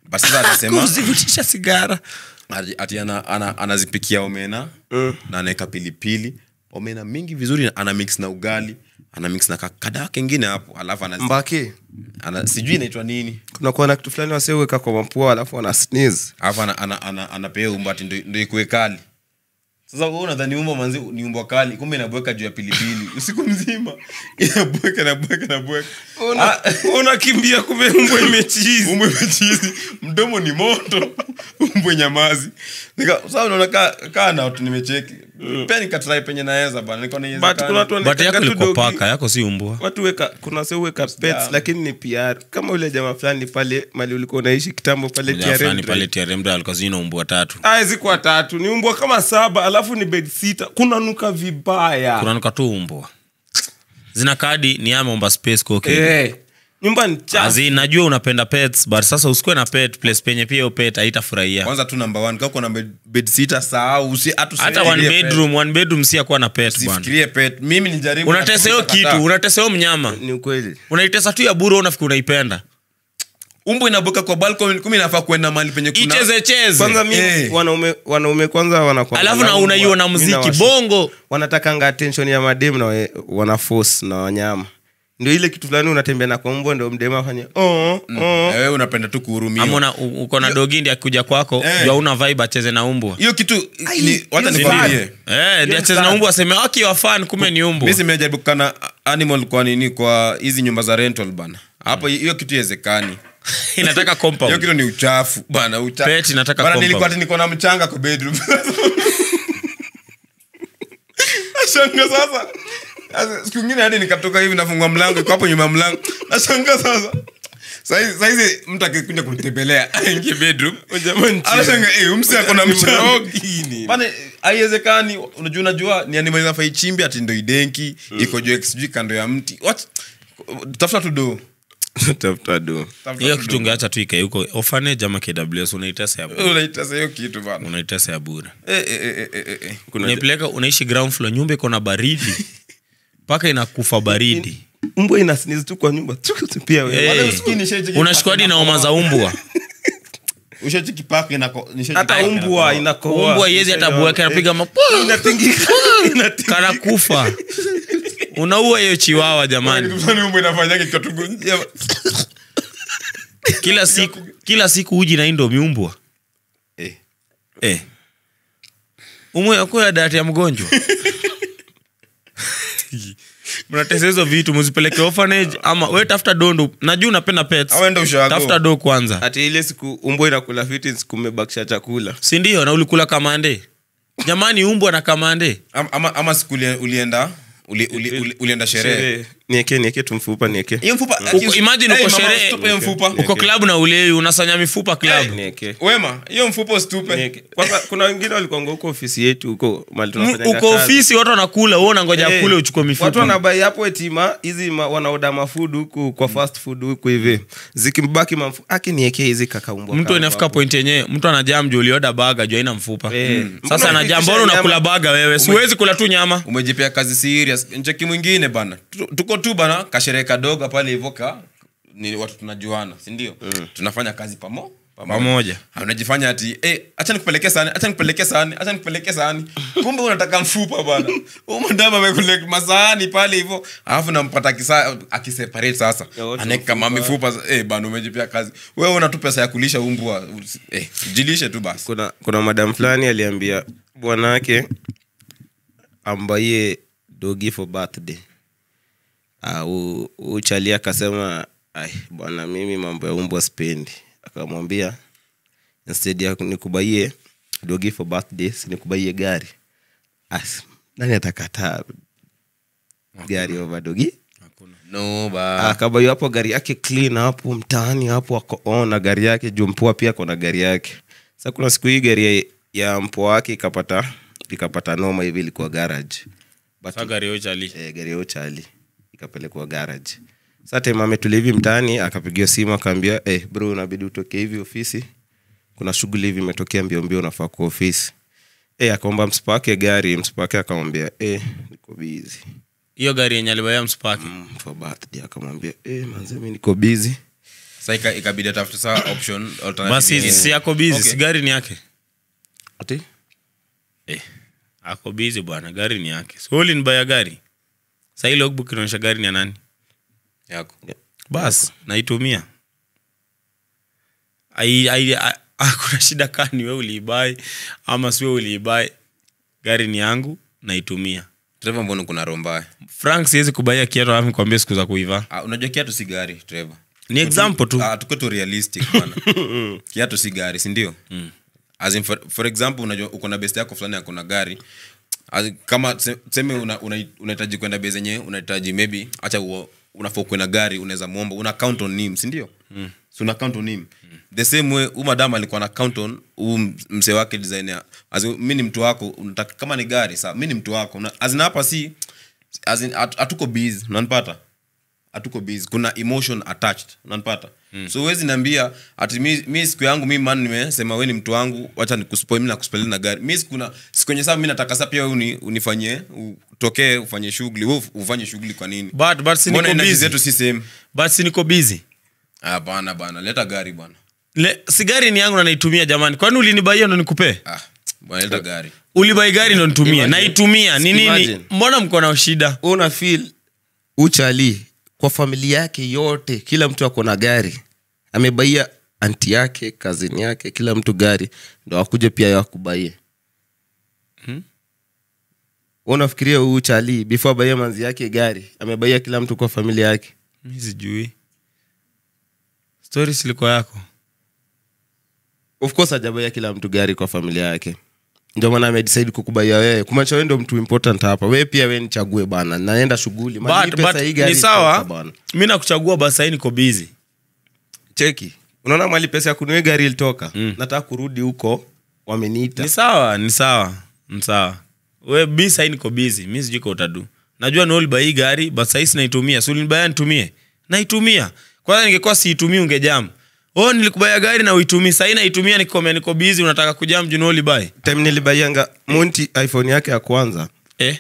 [SPEAKER 2] basi sasa anasema
[SPEAKER 1] kuzivutisha sigara
[SPEAKER 2] ati anazipikia omena na anaweka pilipili, omena mingi vizuri, ana mix na ugali, ana mix na kada kingine hapo, alafu
[SPEAKER 3] mbaki
[SPEAKER 2] sijui inaitwa nini,
[SPEAKER 3] kuna kuwa na kitu fulani wasiweka kwa mapua, alafu ana sneeze,
[SPEAKER 2] alafu anapea umbati ndio ikuwe kali. Sasa wewe unadhani umbo manzi ni umbo kali, kumbe inabweka juu ya pilipili usiku mzima, inabweka.
[SPEAKER 3] Unakimbia kumbe umbo imechizi,
[SPEAKER 2] mdomo ni moto, umbo nyamazi. Sasa unaona kana watu nimecheki. Pia nikatry penye naweza bana, niko na
[SPEAKER 3] but kuna watu
[SPEAKER 1] but yako liko paka, yako si umbwa.
[SPEAKER 3] Watu weka kuna sio weka pets lakini ni PR. Kama yule jamaa fulani pale mali ulikuwa unaishi kitambo pale TRM.
[SPEAKER 1] Pale TRM alikuwa zina umbwa 3.
[SPEAKER 3] Ziko 3, ni umbwa kama 7, alafu ni bed sitter. Kuna nuka vibaya.
[SPEAKER 1] Kuna nuka tu umbwa. Zina kadi ni ameomba space kwa okay.
[SPEAKER 3] Nyumba ni chafu.
[SPEAKER 1] Najua unapenda pets but sasa usikue na pet place penye pia hiyo pet haitafurahia.
[SPEAKER 2] Kwanza tu number 1 kama kuna bed sitter sahau
[SPEAKER 1] hata one bedroom si akuwa na pet bwana.
[SPEAKER 2] Usifikirie pet. Mimi nijaribu
[SPEAKER 1] unatesa hiyo kitu, unatesa hiyo mnyama.
[SPEAKER 3] Ni ukweli.
[SPEAKER 1] Unaitesa tu ya bure unafikiri unaipenda.
[SPEAKER 2] Umbo inaboka kwa balcony, kumi inafaa kwenda mahali penye kuna
[SPEAKER 1] icheze.
[SPEAKER 3] Kwanza mimi wanaume kwanza wanakuwa.
[SPEAKER 1] Alafu na unaiona muziki bongo.
[SPEAKER 3] Wanatakanga attention ya madem na wana force na wanyama. Ndio ile kitu fulani unatembea na kwa mbwa ndio mdema afanye
[SPEAKER 2] wewe unapenda tu kuhurumia.
[SPEAKER 1] Ama uko na dogi ndiye akija kwako, jua una vibe acheze na umbwa.
[SPEAKER 2] Hiyo kitu hata nikwambie.
[SPEAKER 1] Ndiye acheze na umbwa aseme okay you are fan kumbe ni umbwa.
[SPEAKER 2] Mimi nimejaribu kana animal kwa nini kwa hizi nyumba za rental bana. Hapo hiyo kitu iwezekani.
[SPEAKER 1] Inataka compound.
[SPEAKER 2] Hiyo kitu ni uchafu bana, uchafu.
[SPEAKER 1] Pet inataka
[SPEAKER 2] bana,
[SPEAKER 1] compound.
[SPEAKER 2] niko na mchanga kwa bedroom. Ashanga sasa. Siku nyingine hadi nikatoka hivi nafungua mlango iko hapo nyuma ya mlango. Nashanga sasa. Sasa mtu akikuja kunitembelea aingie bedroom.
[SPEAKER 3] Jamani.
[SPEAKER 2] Anashanga msi ako na mchanga. Bana haiwezekani. Unajua ni animal inafaa ichimbe ati ndio idenki, iko juu XG kando ya mti. What? Tafuta tu do.
[SPEAKER 1] Hiyo kitu ungeacha tu ikae huko orphanage ama KWS unaitesa ya bure.
[SPEAKER 2] Unaitesa hiyo kitu bana.
[SPEAKER 1] Unaitesa ya bure.
[SPEAKER 2] Kuna
[SPEAKER 1] unaishi ground floor, nyumba iko na baridi. Paka inakufa baridi.
[SPEAKER 3] Umbwa ina sneeze tu kwa nyumba. Pia wewe.
[SPEAKER 2] Wale uskini sheti.
[SPEAKER 1] Unashikwa hadi na homa za umbwa.
[SPEAKER 2] Usheti kipaka inako
[SPEAKER 3] hata umbwa inakoa.
[SPEAKER 1] Umbwa yezi hata bweke anapiga mapo.
[SPEAKER 3] Inatingika.
[SPEAKER 1] Kana kufa. Unaua hiyo chiwawa jamani.
[SPEAKER 2] Umbwa inafanya kitu gonjea.
[SPEAKER 1] Kila siku uji na indomie umbwa. Umbwa yako ya dati ya mgonjwa. Mnatesa hizo vitu muzipeleke orphanage ama wewe tafuta dondo. Najua unapenda pets. Tafuta do kwanza.
[SPEAKER 3] Ati ile siku umbwa inakula vitu kumebakisha chakula.
[SPEAKER 1] Si ndio na ulikula kamande. Jamani umbwa na kamande.
[SPEAKER 2] Ama siku ulienda ulienda sherehe.
[SPEAKER 3] Nieke tumfupa nieke.
[SPEAKER 2] Hiyo mfupa
[SPEAKER 1] imagine uko sherehe. Uko club na ule unasanya mifupa club.
[SPEAKER 3] Nieke.
[SPEAKER 2] Wema, hiyo mfupa usitupe.
[SPEAKER 3] Kwanza kuna wengine walikuwa huko ofisi yetu huko mali tunafanya kazi.
[SPEAKER 1] Uko ofisi watu wanakula, wewe unangoja kule uchukue mifupa.
[SPEAKER 3] Watu wanabai hapo etima hizi wanaoda mafood huko kwa fast food huko hivi. Zikimbaki mafupa nieke hizi kakaumbwa.
[SPEAKER 1] Mtu anafika point yenyewe, mtu anajam juu ulioda burger juu haina mfupa. Sasa anajam mbona unakula burger wewe? Siwezi kula tu nyama.
[SPEAKER 2] Umejipea kazi serious. Ncheki mwingine bana. Tuko tu bana kasherehe kadogo pale hivyo ni watu tunajuana, si ndio? Tunafanya kazi pamoja. Unajifanya ati acha nikupelekee sahani. Kumbe unataka mfupa bana. Umndama amekuleka masahani pale hivyo. Alafu nampata akiseparate sasa. Aneka mifupa bana umejipea kazi. Wewe unatupa pesa ya kulisha umbwa. Jilishe tu basi.
[SPEAKER 3] Kuna madam fulani aliambia bwana wake ambaye dogi for birthday. Uchali akasema bwana mimi mambo ya umbwa spendi. Akamwambia instead ya nikubaie dogi for birthday nikubaie gari. Nani atakataa gari over dogi?
[SPEAKER 2] No ba.
[SPEAKER 3] Akabaio hapo gari yake clean hapo mtaani hapo akaona gari yake juu mpoa pia kuna gari yake. Sasa kuna siku hii gari ya mpoa wake ikapata noma hivi ilikuwa garage.
[SPEAKER 1] Sasa gari yao chali.
[SPEAKER 3] Gari yao chali ikapelekwa garage. Sasa time ametulivi mtaani akapigia simu akamwambia bro unabidi utoke hivi ofisi. Kuna shughuli hivi imetokea mbio unafaa kwa ofisi. Akaomba msipake gari, msipake akamwambia niko busy.
[SPEAKER 1] Hiyo gari yenye alibaya msipake
[SPEAKER 3] for birthday akamwambia manze mimi niko busy.
[SPEAKER 2] Sasa ikabidi atafute sawa option alternative.
[SPEAKER 1] Basi si yako busy, si gari ni yake.
[SPEAKER 3] Ati?
[SPEAKER 1] Ako busy bwana, gari ni yake. So ulinibuy gari. Sasa ile logbook inaonyesha gari ni ya nani?
[SPEAKER 2] Yako.
[SPEAKER 1] Bas, naitumia. Hakuna shida kani wewe ulibuy ama si wewe ulibuy. Gari ni yangu, naitumia.
[SPEAKER 2] Trevor, mbona kuna romba?
[SPEAKER 1] Frank siwezi kubaia kiatu hapo nikwambie siku za kuiva.
[SPEAKER 2] Unajua kiatu si gari, Trevor.
[SPEAKER 1] Ni example tu.
[SPEAKER 2] Tuko tu realistic bwana. Kiatu si gari, si ndio? As in for example, unajua uko na best yako fulani yako na gari. Kama tuseme unahitaji kwenda base yenyewe, unahitaji maybe acha unafaa kwenda gari, unaweza muomba, una count on him, si ndio? So una count on him. The same way madam alikuwa na count on mse wake designer. Mimi ni mtu wako, unataka kama ni gari sawa, mimi ni mtu wako. Hapa si atuko busy, unanipata? Atuko busy. Kuna emotion attached, unanipata? So huwezi niambia ati mimi siku yangu mimi man nimesema wewe ni mtu wangu, acha nikuspoil mimi na kuspoil na gari. Mimi siku yenyewe mimi nataka sasa pia wewe unifanyie utokee ufanye shughuli. Wewe ufanye shughuli kwa nini?
[SPEAKER 1] But si niko busy.
[SPEAKER 2] Zetu si same.
[SPEAKER 1] But si niko busy.
[SPEAKER 2] Bana, leta gari bwana.
[SPEAKER 1] Si gari ni yangu na naitumia jamani. Kwani ulinibaia ndo nikupe?
[SPEAKER 2] Bwana leta gari.
[SPEAKER 1] Ulibai gari ndo nitumie. Naitumia. Ni nini? Mbona mko na shida?
[SPEAKER 3] Una feel uchali kwa familia yake yote, kila mtu ako na gari. Amebaia anti yake, cousin yake, kila mtu gari, ndo akuje pia yeye akubaie. Unafikiria uchali before baia manzi yake gari, amebaia kila mtu kwa familia yake?
[SPEAKER 1] Mimi sijui. Story siliko yako.
[SPEAKER 3] Of course hajabaia kila mtu gari kwa familia yake. Ndio maana amedecide kukubaia wewe. Kumaanisha wewe ndio mtu important hapa. Wewe pia wewe nichague bana. Naenda shughuli.
[SPEAKER 1] Pesa hii gari. Ni sawa. Mimi nakuchagua basi hii niko busy.
[SPEAKER 3] Cheki. Unaona mali pesa ya kununua gari ilitoka. Nataka kurudi huko. Wameniita.
[SPEAKER 1] Ni sawa. Wewe busy hii niko busy. Mimi sijui kwa utadu. Najua no ulibai hii gari basi hii sinaitumia. So ulinibai nitumie. Naitumia. Kwanza ningekuwa siitumii ungejam. Nilikubaya gari na uitumii. Sasa naitumia nikikomea niko busy unataka kujam juu no ulibai.
[SPEAKER 3] Time nilibaianga Monty iPhone yake ya kwanza.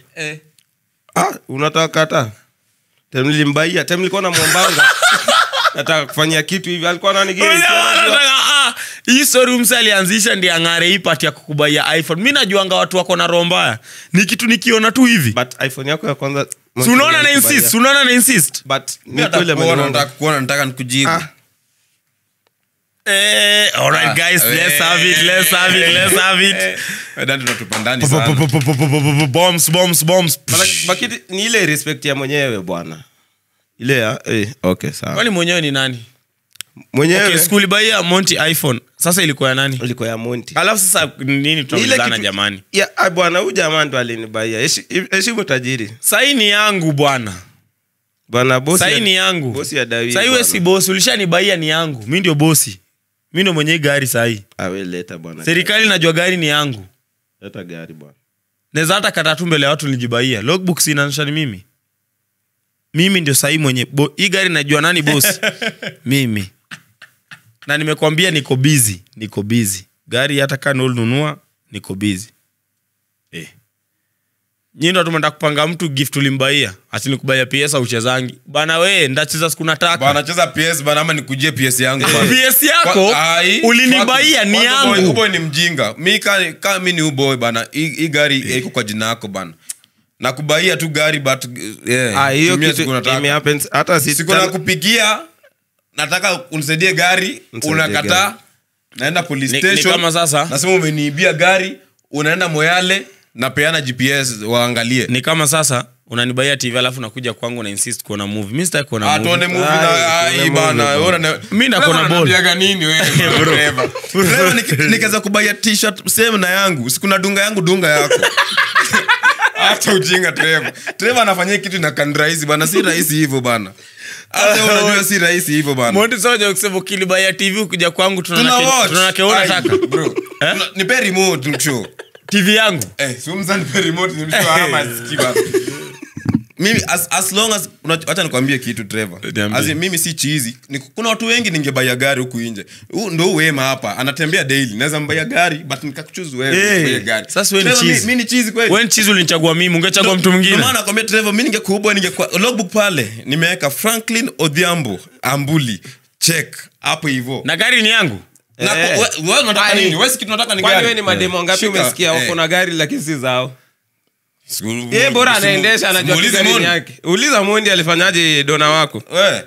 [SPEAKER 3] Unataka kata? Time nilimbaia, time nilikuwa na muombanga. Nataka kufanyia kitu hivi alikuwa ananigei.
[SPEAKER 1] Hii story msali alianzisha ndiye angare hii part ya kukubaia iPhone. Mimi najuanga watu wako na roho mbaya. Ni kitu nikiona tu hivi.
[SPEAKER 3] But iPhone yako ya kwanza
[SPEAKER 1] unaona na insist.
[SPEAKER 3] But ni kweli
[SPEAKER 2] nataka nikujibu.
[SPEAKER 1] Alright guys, let's have it.
[SPEAKER 2] Ndio tunatupandani sana.
[SPEAKER 1] Bombs.
[SPEAKER 3] Bakiti ni ile respect ya mwenyewe bwana. Ile ya okay sawa.
[SPEAKER 1] Kwani mwenyewe ni nani?
[SPEAKER 3] Mwenyewe.
[SPEAKER 1] Okay, school buy ya Monty iPhone. Sasa ilikuwa ya nani?
[SPEAKER 3] Ilikuwa ya Monty.
[SPEAKER 1] Alafu sasa nini tunaulizana jamani?
[SPEAKER 3] Ya bwana huyu jamani ndo alinibaia. Heshimu tajiri.
[SPEAKER 1] Sasa ni yangu bwana.
[SPEAKER 3] Bwana bosi.
[SPEAKER 1] Sasa ni yangu.
[SPEAKER 3] Bosi ya Dawi.
[SPEAKER 1] Sasa wewe si bosi, ulishanibaia ni yangu. Mimi ndio bosi. Mimi ndo mwenye gari sasa hii.
[SPEAKER 3] Wewe leta bwana.
[SPEAKER 1] Serikali najua gari ni yangu.
[SPEAKER 3] Leta gari bwana.
[SPEAKER 1] Naweza hata kata tu mbele ya watu nilijibaia. Logbook si inaonyesha ni mimi. Mimi ndio sasa hii mwenye hii gari najua nani bosi. Mimi. Na nimekwambia niko busy. Gari hata kama ununua niko busy. Nyinyi ndo tumeenda kupanga mtu gift ulimbaia. Ati nikubaia PS au uchezangi. Bana wewe ndacheza siku nataka.
[SPEAKER 2] Bana cheza PS bana ama nikujie PS yangu bana.
[SPEAKER 1] PS yako ulinibaia ni yangu.
[SPEAKER 2] Uboy ni mjinga. Mimi kama mimi ni uboy bana. Hii gari iko kwa jina lako bana. Nakubaia tu gari but
[SPEAKER 3] hiyo kitu imehappen hata sisi
[SPEAKER 2] siku nakupigia nataka unisaidie gari unakataa. Naenda police station.
[SPEAKER 1] Ni kama sasa.
[SPEAKER 2] Nasema umeniibia gari, unaenda Moyale na peana GPS waangalie.
[SPEAKER 1] Ni kama sasa unanibaia TV alafu nakuja kwangu na insist kuona movie. Mimi sitaki kuona movie.
[SPEAKER 2] Tuone movie na bana.
[SPEAKER 1] Mimi nakuona ball.
[SPEAKER 2] Unapiga nini wewe bro? Bro nikaanza kubaia t-shirt same na yangu. Siku na dunga yangu dunga yako. Acha ujinga Trevor anafanyia kitu na kandraizi bana, si rahisi hivyo bana. Hata unajua si rahisi hivyo bana.
[SPEAKER 1] Monty soja ukisema ukilibaia TV ukija kwangu tunaona nataka.
[SPEAKER 2] Bro. Nipe remote mcho.
[SPEAKER 1] TV yangu.
[SPEAKER 2] Si umzani nipe remote ni mcho ama sikiba. Mimi as long as acha nikwambie kitu Trevor. Mimi si cheesy. Kuna watu wengi ningebaia gari huku nje. Ndio wema hapa. Anatembea daily. Naweza mbaia gari but nikakuchoose wewe mbaia gari.
[SPEAKER 1] Sasa wewe ni cheesy.
[SPEAKER 2] Mimi ni cheesy kweli.
[SPEAKER 1] Wewe ni cheesy ulinichagua mimi, ungechagua mtu mwingine.
[SPEAKER 2] Ndio maana nakwambia Trevor mimi ningekuwa logbook pale. Nimeweka Franklin Odhiambo Ambuli. check hapo hivyo
[SPEAKER 1] na gari ni yangu.
[SPEAKER 2] na wewe unataka nini? Wewe si kitu unataka ni
[SPEAKER 3] Kwani
[SPEAKER 2] gari.
[SPEAKER 3] wewe ni mademo ngapi
[SPEAKER 2] Shika.
[SPEAKER 3] umesikia wako na gari lakini si zao? Yeye bora
[SPEAKER 2] Simu-
[SPEAKER 3] anaendesha anajua
[SPEAKER 2] simuulize
[SPEAKER 3] gari
[SPEAKER 2] Mondi.
[SPEAKER 3] yake. Uliza Mondi alifanyaje dona wako?
[SPEAKER 2] Wewe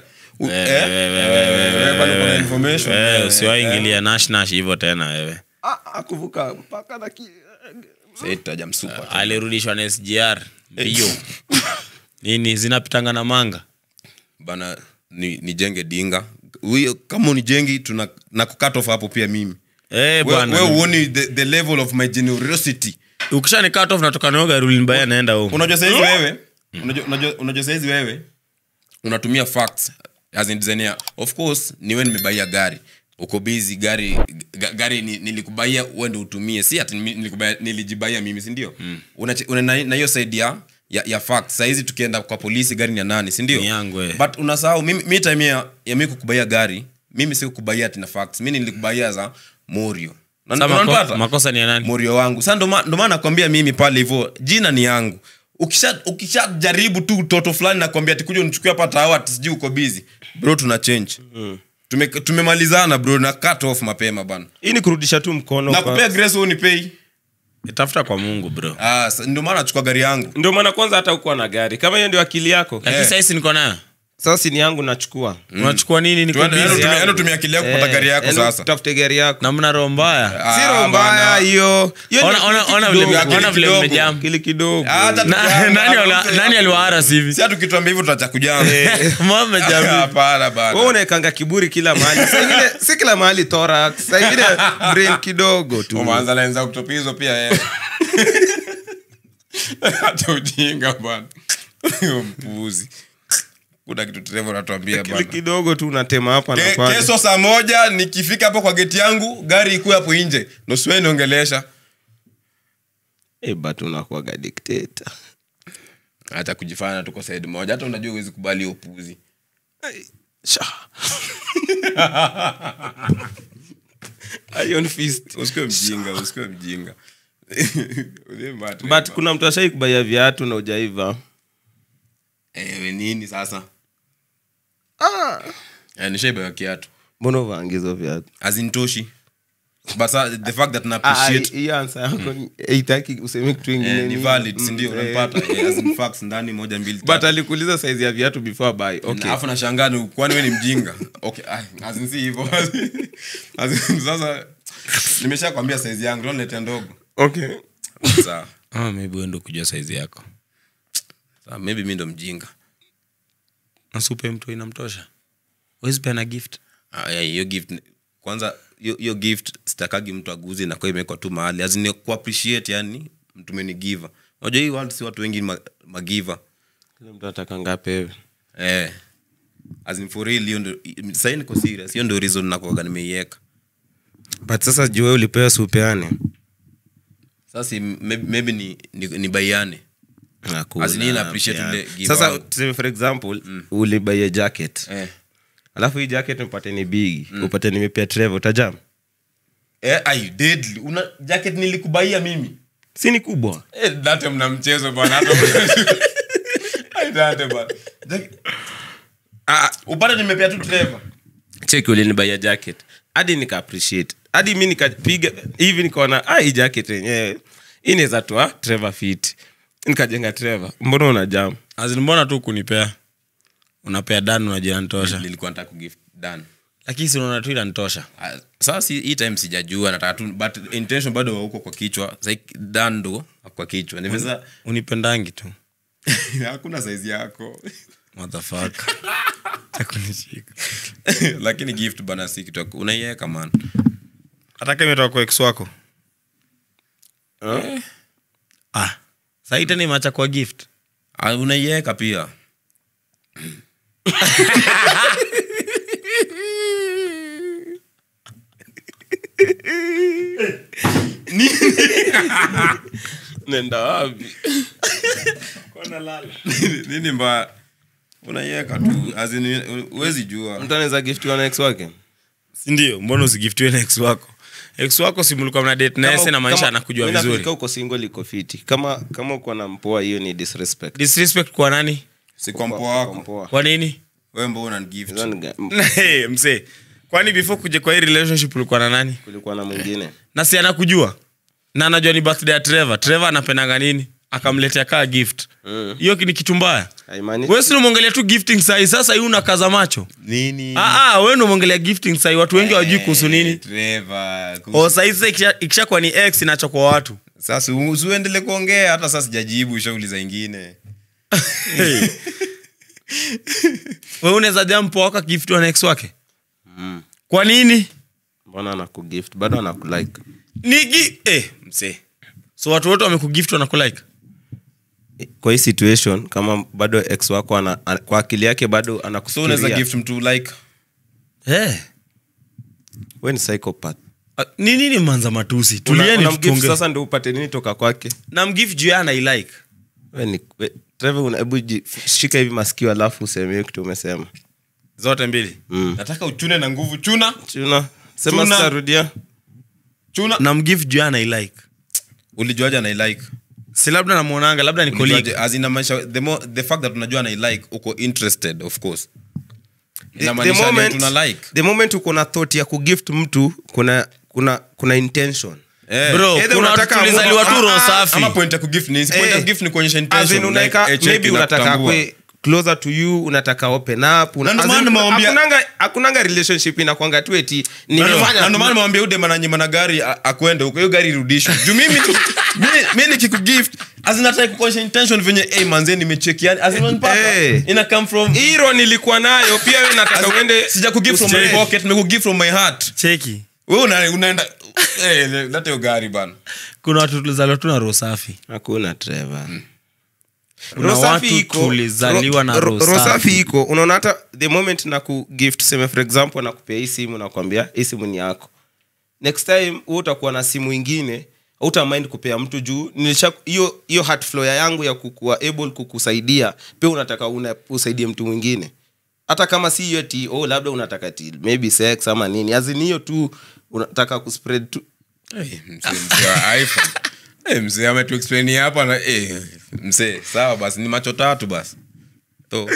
[SPEAKER 1] Usiwaingilia nash hivyo tena wewe.
[SPEAKER 3] Akuvuka mpaka na
[SPEAKER 2] Sasa msupa.
[SPEAKER 1] Alirudishwa na SGR mbio. Nini zinapitanga na manga?
[SPEAKER 2] Bana nijenge dinga. Huyo kama unijengi na kukat off hapo pia mimi.
[SPEAKER 1] Bwana.
[SPEAKER 2] Wewe uone the level of my generosity.
[SPEAKER 1] Ukishani cut off natoka na gari mbaya naenda huko.
[SPEAKER 2] Unajua saizi wewe, unajua saizi wewe unatumia facts as in designer. Of course ni wewe nimebaia gari. Uko busy gari nilikubaia wewe ndio utumie. Si ati nilijibaia mimi, si ndio? Na hiyo side ya facts. Saizi tukienda kwa polisi gari ni ya nani, si ndio?
[SPEAKER 1] Ni yangu
[SPEAKER 2] But unasahau mimi time ya mimi kukubaia gari, mimi si kukubaia tina facts. Mimi nilikubaia za Morio.
[SPEAKER 1] Makosa ni ya nani?
[SPEAKER 2] Morio wangu. Sasa ndo maana nakwambia mimi pale hivyo jina ni yangu. Ukishajaribu tu toto fulani nakwambia ati kuja unichukue hapa tawa ati sijui uko busy. Bro tuna change. Tumemalizana bro na cut off mapema bana.
[SPEAKER 3] Hii ni kurudisha tu mkono
[SPEAKER 2] Na kupea grace wewe unipay.
[SPEAKER 1] Itafuta kwa Mungu bro.
[SPEAKER 2] Ndio maana nachukua gari yangu.
[SPEAKER 3] Ndio maana kwanza hata uko na gari. Kama hiyo ndio akili yako.
[SPEAKER 1] Lakini sasa niko nayo.
[SPEAKER 3] Sasa ni yangu nachukua.
[SPEAKER 1] Unachukua nini? Niko busy.
[SPEAKER 2] Yaani tumia akili yako kupata gari yako sasa.
[SPEAKER 3] Tafute gari yako.
[SPEAKER 1] Na mna roho mbaya.
[SPEAKER 3] Si roho mbaya hiyo.
[SPEAKER 1] Ona vile mmejam.
[SPEAKER 3] Kile kidogo.
[SPEAKER 1] Nani aliwaara hivi?
[SPEAKER 2] Si tukituambia hivyo tutachakujama.
[SPEAKER 1] Mama jamu.
[SPEAKER 2] Hapana bana.
[SPEAKER 3] Wewe unaekanga kiburi kila mahali. Sasa ingine si kila mahali thorax. Sasa ingine brain kidogo tu.
[SPEAKER 2] Umeanza lenza kutopizo pia yeye. Hata ujinga bana. Mpuzi. Kuna kitu Trevor anatuambia bana.
[SPEAKER 3] Kile kidogo tu unatema hapa na pale.
[SPEAKER 2] Kesho saa 1 nikifika hapo kwa geti yangu, gari ikuwe hapo nje. Nusuwe niongelesha.
[SPEAKER 3] But unakuwa dictator.
[SPEAKER 2] Hata kujifanya tuko side moja. Hata unajua huwezi kubali upuzi.
[SPEAKER 3] Sha. Iron fist.
[SPEAKER 2] Usikue mjinga.
[SPEAKER 3] But kuna mtu ashai kubaya viatu na hujaiva.
[SPEAKER 2] Ewe nini sasa? Nishaiba kiatu.
[SPEAKER 3] Mbona uvaangizo viatu?
[SPEAKER 2] Azintoshi. But the fact that na appreciate
[SPEAKER 3] hii answer yako haitaki useme kitu kingine
[SPEAKER 2] ni valid, si ndio? Unapata as in facts ndani 1 2
[SPEAKER 3] but alikuuliza size ya viatu before buy. Okay.
[SPEAKER 2] Alafu nashangaa kwani wewe ni mjinga? Okay, as in si hivyo. As in sasa nimeshakwambia size yangu ndio nileta ndogo.
[SPEAKER 3] Okay.
[SPEAKER 2] Sawa.
[SPEAKER 1] Maybe wewe ndio kujua size yako.
[SPEAKER 2] Sawa, maybe mimi ndo mjinga.
[SPEAKER 1] Nasupe mtu inamtosha. Wezi pia na gift.
[SPEAKER 2] Hiyo gift kwanza hiyo gift sitakagi mtu aguze na kwa imewekwa tu mahali as in ku appreciate, yani mtu meni giver. Unajua hii world si watu wengi magiver.
[SPEAKER 3] Kila mtu ataka ngapi wewe?
[SPEAKER 2] As in for real hiyo ndio sasa niko serious. Hiyo ndio reason nakuaga nimeiweka.
[SPEAKER 3] But sasa jiwe ulipewa supeane.
[SPEAKER 2] Sasa maybe ni baiane. As in appreciate ile giver.
[SPEAKER 3] Sasa tuseme for example ulibuy a jacket. Alafu hii jacket upate ni big, upate nimepea Trevor utajam.
[SPEAKER 2] I deadly. Una jacket nilikubaia mimi.
[SPEAKER 3] Si ni kubwa.
[SPEAKER 2] Date mna mchezo bwana hata. Date bwana. Upate nimepea tu Trevor.
[SPEAKER 3] Check ulinibuy jacket. Hadi nika appreciate. Hadi mimi nikapiga hivi nikaona hii jacket yenyewe inaweza toa Trevor fit. Nikajenga Trevor. Mbona unajam?
[SPEAKER 1] Mbona tu kunipea? Unapea Dan unajua nitosha.
[SPEAKER 2] Nilikuwa nataka kugift Dan.
[SPEAKER 1] Lakini si unaona tu inanitosha.
[SPEAKER 2] Sasa hii time sijajua nataka tu but intention bado huko kwa kichwa. Sasa Dan ndo kwa kichwa. Nimeweza
[SPEAKER 1] Unipendangi tu.
[SPEAKER 2] Hakuna size yako.
[SPEAKER 1] Motherfucker. Takunishika.
[SPEAKER 2] Lakini gift bana si kitu unaiweka man.
[SPEAKER 1] Hata kama imetoka kwa ex wako. Sasa tena imeacha kwa gift.
[SPEAKER 2] Unaiweka pia.
[SPEAKER 3] Nenda wapi?
[SPEAKER 1] Kona lala.
[SPEAKER 2] Nini mbaya? Unaiweka tu as in huwezi jua.
[SPEAKER 3] Mtu anaweza giftiwa na ex wake?
[SPEAKER 1] Si ndio? Mbona usigiftiwe na ex wako? Ex wako si mlikuwa mna date na yeye na maisha anakujua vizuri.
[SPEAKER 3] Kama uko single iko fiti. Kama uko na mpoa hiyo ni disrespect.
[SPEAKER 1] Disrespect kwa nani?
[SPEAKER 2] Si kwa mpoa wako.
[SPEAKER 1] Kwa nini?
[SPEAKER 2] wewe mbona unanigift
[SPEAKER 1] Hey, msee. Kwani before kuje kwa hii relationship ulikuwa na nani?
[SPEAKER 3] kulikuwa na mwingine
[SPEAKER 1] Na si anakujua. Na anajua ni birthday ya Trevor. Trevor anapendanga nini? Akamletea kaa gift. Hiyo ni kitu mbaya.
[SPEAKER 3] haimaanishi
[SPEAKER 1] Wewe si unaongelea tu gifting sai, sasa hii unakaza macho.
[SPEAKER 2] nini
[SPEAKER 1] Wewe ndio unaongelea gifting sai, watu wengi hawajui kuhusu nini.
[SPEAKER 2] Trevor
[SPEAKER 1] Sasa ikishakuwa ni ex inachokwa watu.
[SPEAKER 2] sasa usiendelee kuongea hata sasa sijajibu shughuli za ingine
[SPEAKER 1] Wewe unaweza jampo waka gift wa ex wake? Kwa nini?
[SPEAKER 3] mbona anakugift bado anakulike
[SPEAKER 1] Msee. So watu wote wamekugift wanakulike.
[SPEAKER 3] kwa hii situation kama bado ex wako kwa akili yake bado
[SPEAKER 2] so
[SPEAKER 3] anakufikiria
[SPEAKER 2] unaweza gift mtu like
[SPEAKER 3] wewe ni psychopath
[SPEAKER 1] Nini manza matusi? Tulieni
[SPEAKER 3] unamgift
[SPEAKER 1] tutonge.
[SPEAKER 3] sasa ndio upate nini toka kwake
[SPEAKER 1] Na mgift juu yana I like.
[SPEAKER 3] Trevor hebu shika hivi masikio alafu useme hiyo kitu umesema
[SPEAKER 1] Zote mbili.
[SPEAKER 2] nataka uchune na nguvu chuna
[SPEAKER 3] sema
[SPEAKER 2] Tuna.
[SPEAKER 3] sitarudia
[SPEAKER 1] Na mgift juu yana I like.
[SPEAKER 2] ulijuaje na like
[SPEAKER 1] Si labda namuonanga, labda ni colleague.
[SPEAKER 2] as in the fact that unajua na like uko interested of course
[SPEAKER 3] the moment uko na thought ya kugift mtu kuna intention
[SPEAKER 1] Bro,
[SPEAKER 3] Either
[SPEAKER 1] kuna
[SPEAKER 3] unataka
[SPEAKER 1] watu tulizaliwa tu roho safi.
[SPEAKER 2] ama point ya kugift ni point ya kugift ni kuonyesha
[SPEAKER 3] as in
[SPEAKER 2] intention
[SPEAKER 3] unaika
[SPEAKER 2] like,
[SPEAKER 3] maybe unataka kwe closer to you unataka open up
[SPEAKER 2] Na ndio maana nimewambia-
[SPEAKER 3] hakunanga relationship inakwanga tu eti
[SPEAKER 2] na
[SPEAKER 3] nimefanya
[SPEAKER 2] ndio maana mwambie ude mananyima na gari akwende huko hiyo gari irudishwe juu mimi nikikugift azinataka kuonyesha intention venye manze nimecheki yani azinanipata ina come from
[SPEAKER 3] hero nilikuwa nayo pia wewe nataka uende
[SPEAKER 2] sija kugift from my pocket nimekugift from my heart
[SPEAKER 1] Cheki.
[SPEAKER 2] wewe unaenda leta hiyo gari bana
[SPEAKER 1] Kuna watu tulizaliwa tu na roho safi.
[SPEAKER 3] hakuna Trevor
[SPEAKER 1] Kuna watu tulizaliwa na roho safi.
[SPEAKER 3] Rosafi iko unaona hata the moment na kugift sema for example na kupea hii simu nakwambia hii simu ni yako next time wewe utakuwa na simu nyingine utamind kupea mtu juu nilisha hiyo heart flow yangu ya kukuwa able kukusaidia pia unataka usaidie mtu mwingine hata kama si hiyo eti labda unataka maybe sex ama nini azini hiyo tu unataka kuspread tu
[SPEAKER 2] mzee ametuexplain hapa na mzee sawa basi ni macho tatu basi to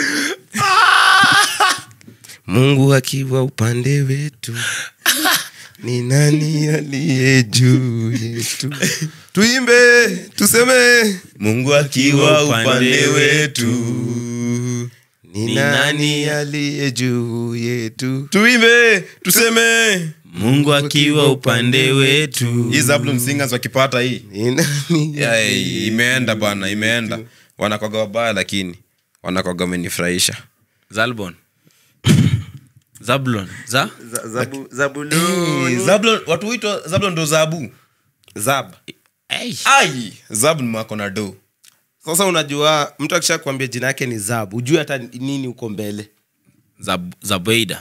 [SPEAKER 3] Mungu akiwa upande wetu ni nani aliye juu yetu tuimbe tuseme
[SPEAKER 2] Mungu akiwa upande wetu
[SPEAKER 3] ni nani aliye juu yetu
[SPEAKER 2] tuimbe tuseme
[SPEAKER 1] Mungu akiwa upande wetu.
[SPEAKER 2] hii Zablon singers wakipata hii
[SPEAKER 3] ni nani
[SPEAKER 2] imeenda bana imeenda wanakwaga wabaya lakini wanakwaga wamenifurahisha
[SPEAKER 1] Zablon.
[SPEAKER 2] Zablon watu huitwa Zablon ndo Zabu Zablon mako na do
[SPEAKER 3] sasa unajua mtu akisha kuambia jina yake ni Zab ujue hata nini uko mbele
[SPEAKER 1] Zabeida.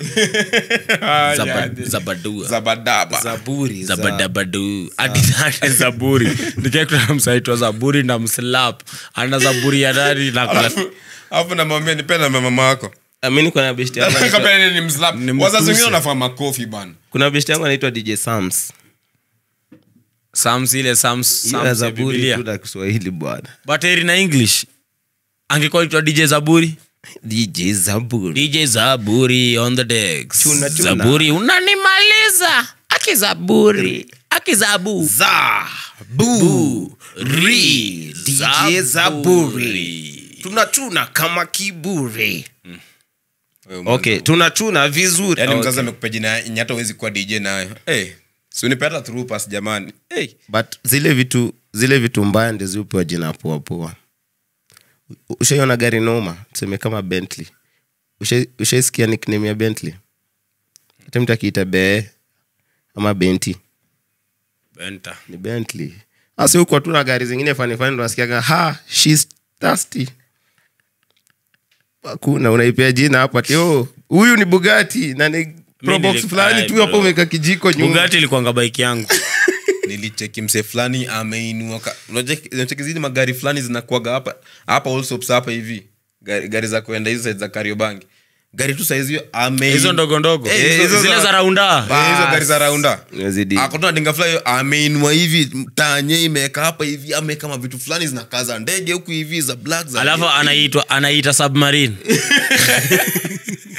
[SPEAKER 1] Zabadua.
[SPEAKER 2] Zabadaba
[SPEAKER 3] Zaburi
[SPEAKER 1] Zabadabadu. Adi Zaburi. Nikekuna msaitwa Zaburi na mslap. Ana Zaburi ya nani na kula.
[SPEAKER 2] hapo namwambia nipenda mama wako
[SPEAKER 3] mimi niko na best yangu
[SPEAKER 2] kabla ni mslap wazazi wengine wanafanya makofi bana
[SPEAKER 3] kuna best yangu anaitwa DJ Sams
[SPEAKER 1] Psalms ile Psalms ya
[SPEAKER 3] Zaburi
[SPEAKER 1] Biblia.
[SPEAKER 3] tu la Kiswahili bwana
[SPEAKER 1] But eri na English. Angekuwa itwa DJ Zaburi.
[SPEAKER 3] DJ Zaburi
[SPEAKER 1] DJ Zaburi on the decks.
[SPEAKER 3] Chuna.
[SPEAKER 1] Zaburi unanimaliza. Akizaburi. Akizabu.
[SPEAKER 3] Zaburi DJ Zaburi tunachuna kama kiburi okay tunachuna vizuri
[SPEAKER 2] yani
[SPEAKER 3] okay.
[SPEAKER 2] mzazi amekupa jina yenye hata huwezi kuwa DJ nayo si unipata through pass jamani
[SPEAKER 3] but zile vitu mbaya ndio ziupewa jina poa ushaiona gari noma tuseme kama Bentley ushaisikia nickname ya Bentley hata mtu akiita Be ama Benti
[SPEAKER 1] Benta.
[SPEAKER 3] ni Bentley asi huko tu na gari zingine fani ndo nasikiaga she's thirsty kuna unaipea jina hapa ati huyu ni Bugatti na ni Probox fulani tu hapo umeka kijiko nyuma
[SPEAKER 1] Bugatti ilikuwa bike yangu.
[SPEAKER 2] nilicheki mse fulani ameinua unacheki zile magari fulani zinakuaga hapa also hapa hivi gari za kuenda hizo side za Kariobangi gari tu size hiyo
[SPEAKER 1] Hizo ndogo ndogo. Zile za raunda.
[SPEAKER 2] hizo gari za raunda
[SPEAKER 3] Yazidi.
[SPEAKER 2] akotuna dinga fulani ameinua hivi tanye imeka hapa hivi ameka kama vitu fulani zinakaza ndege huku hivi za black za
[SPEAKER 1] Alafu anaita submarine.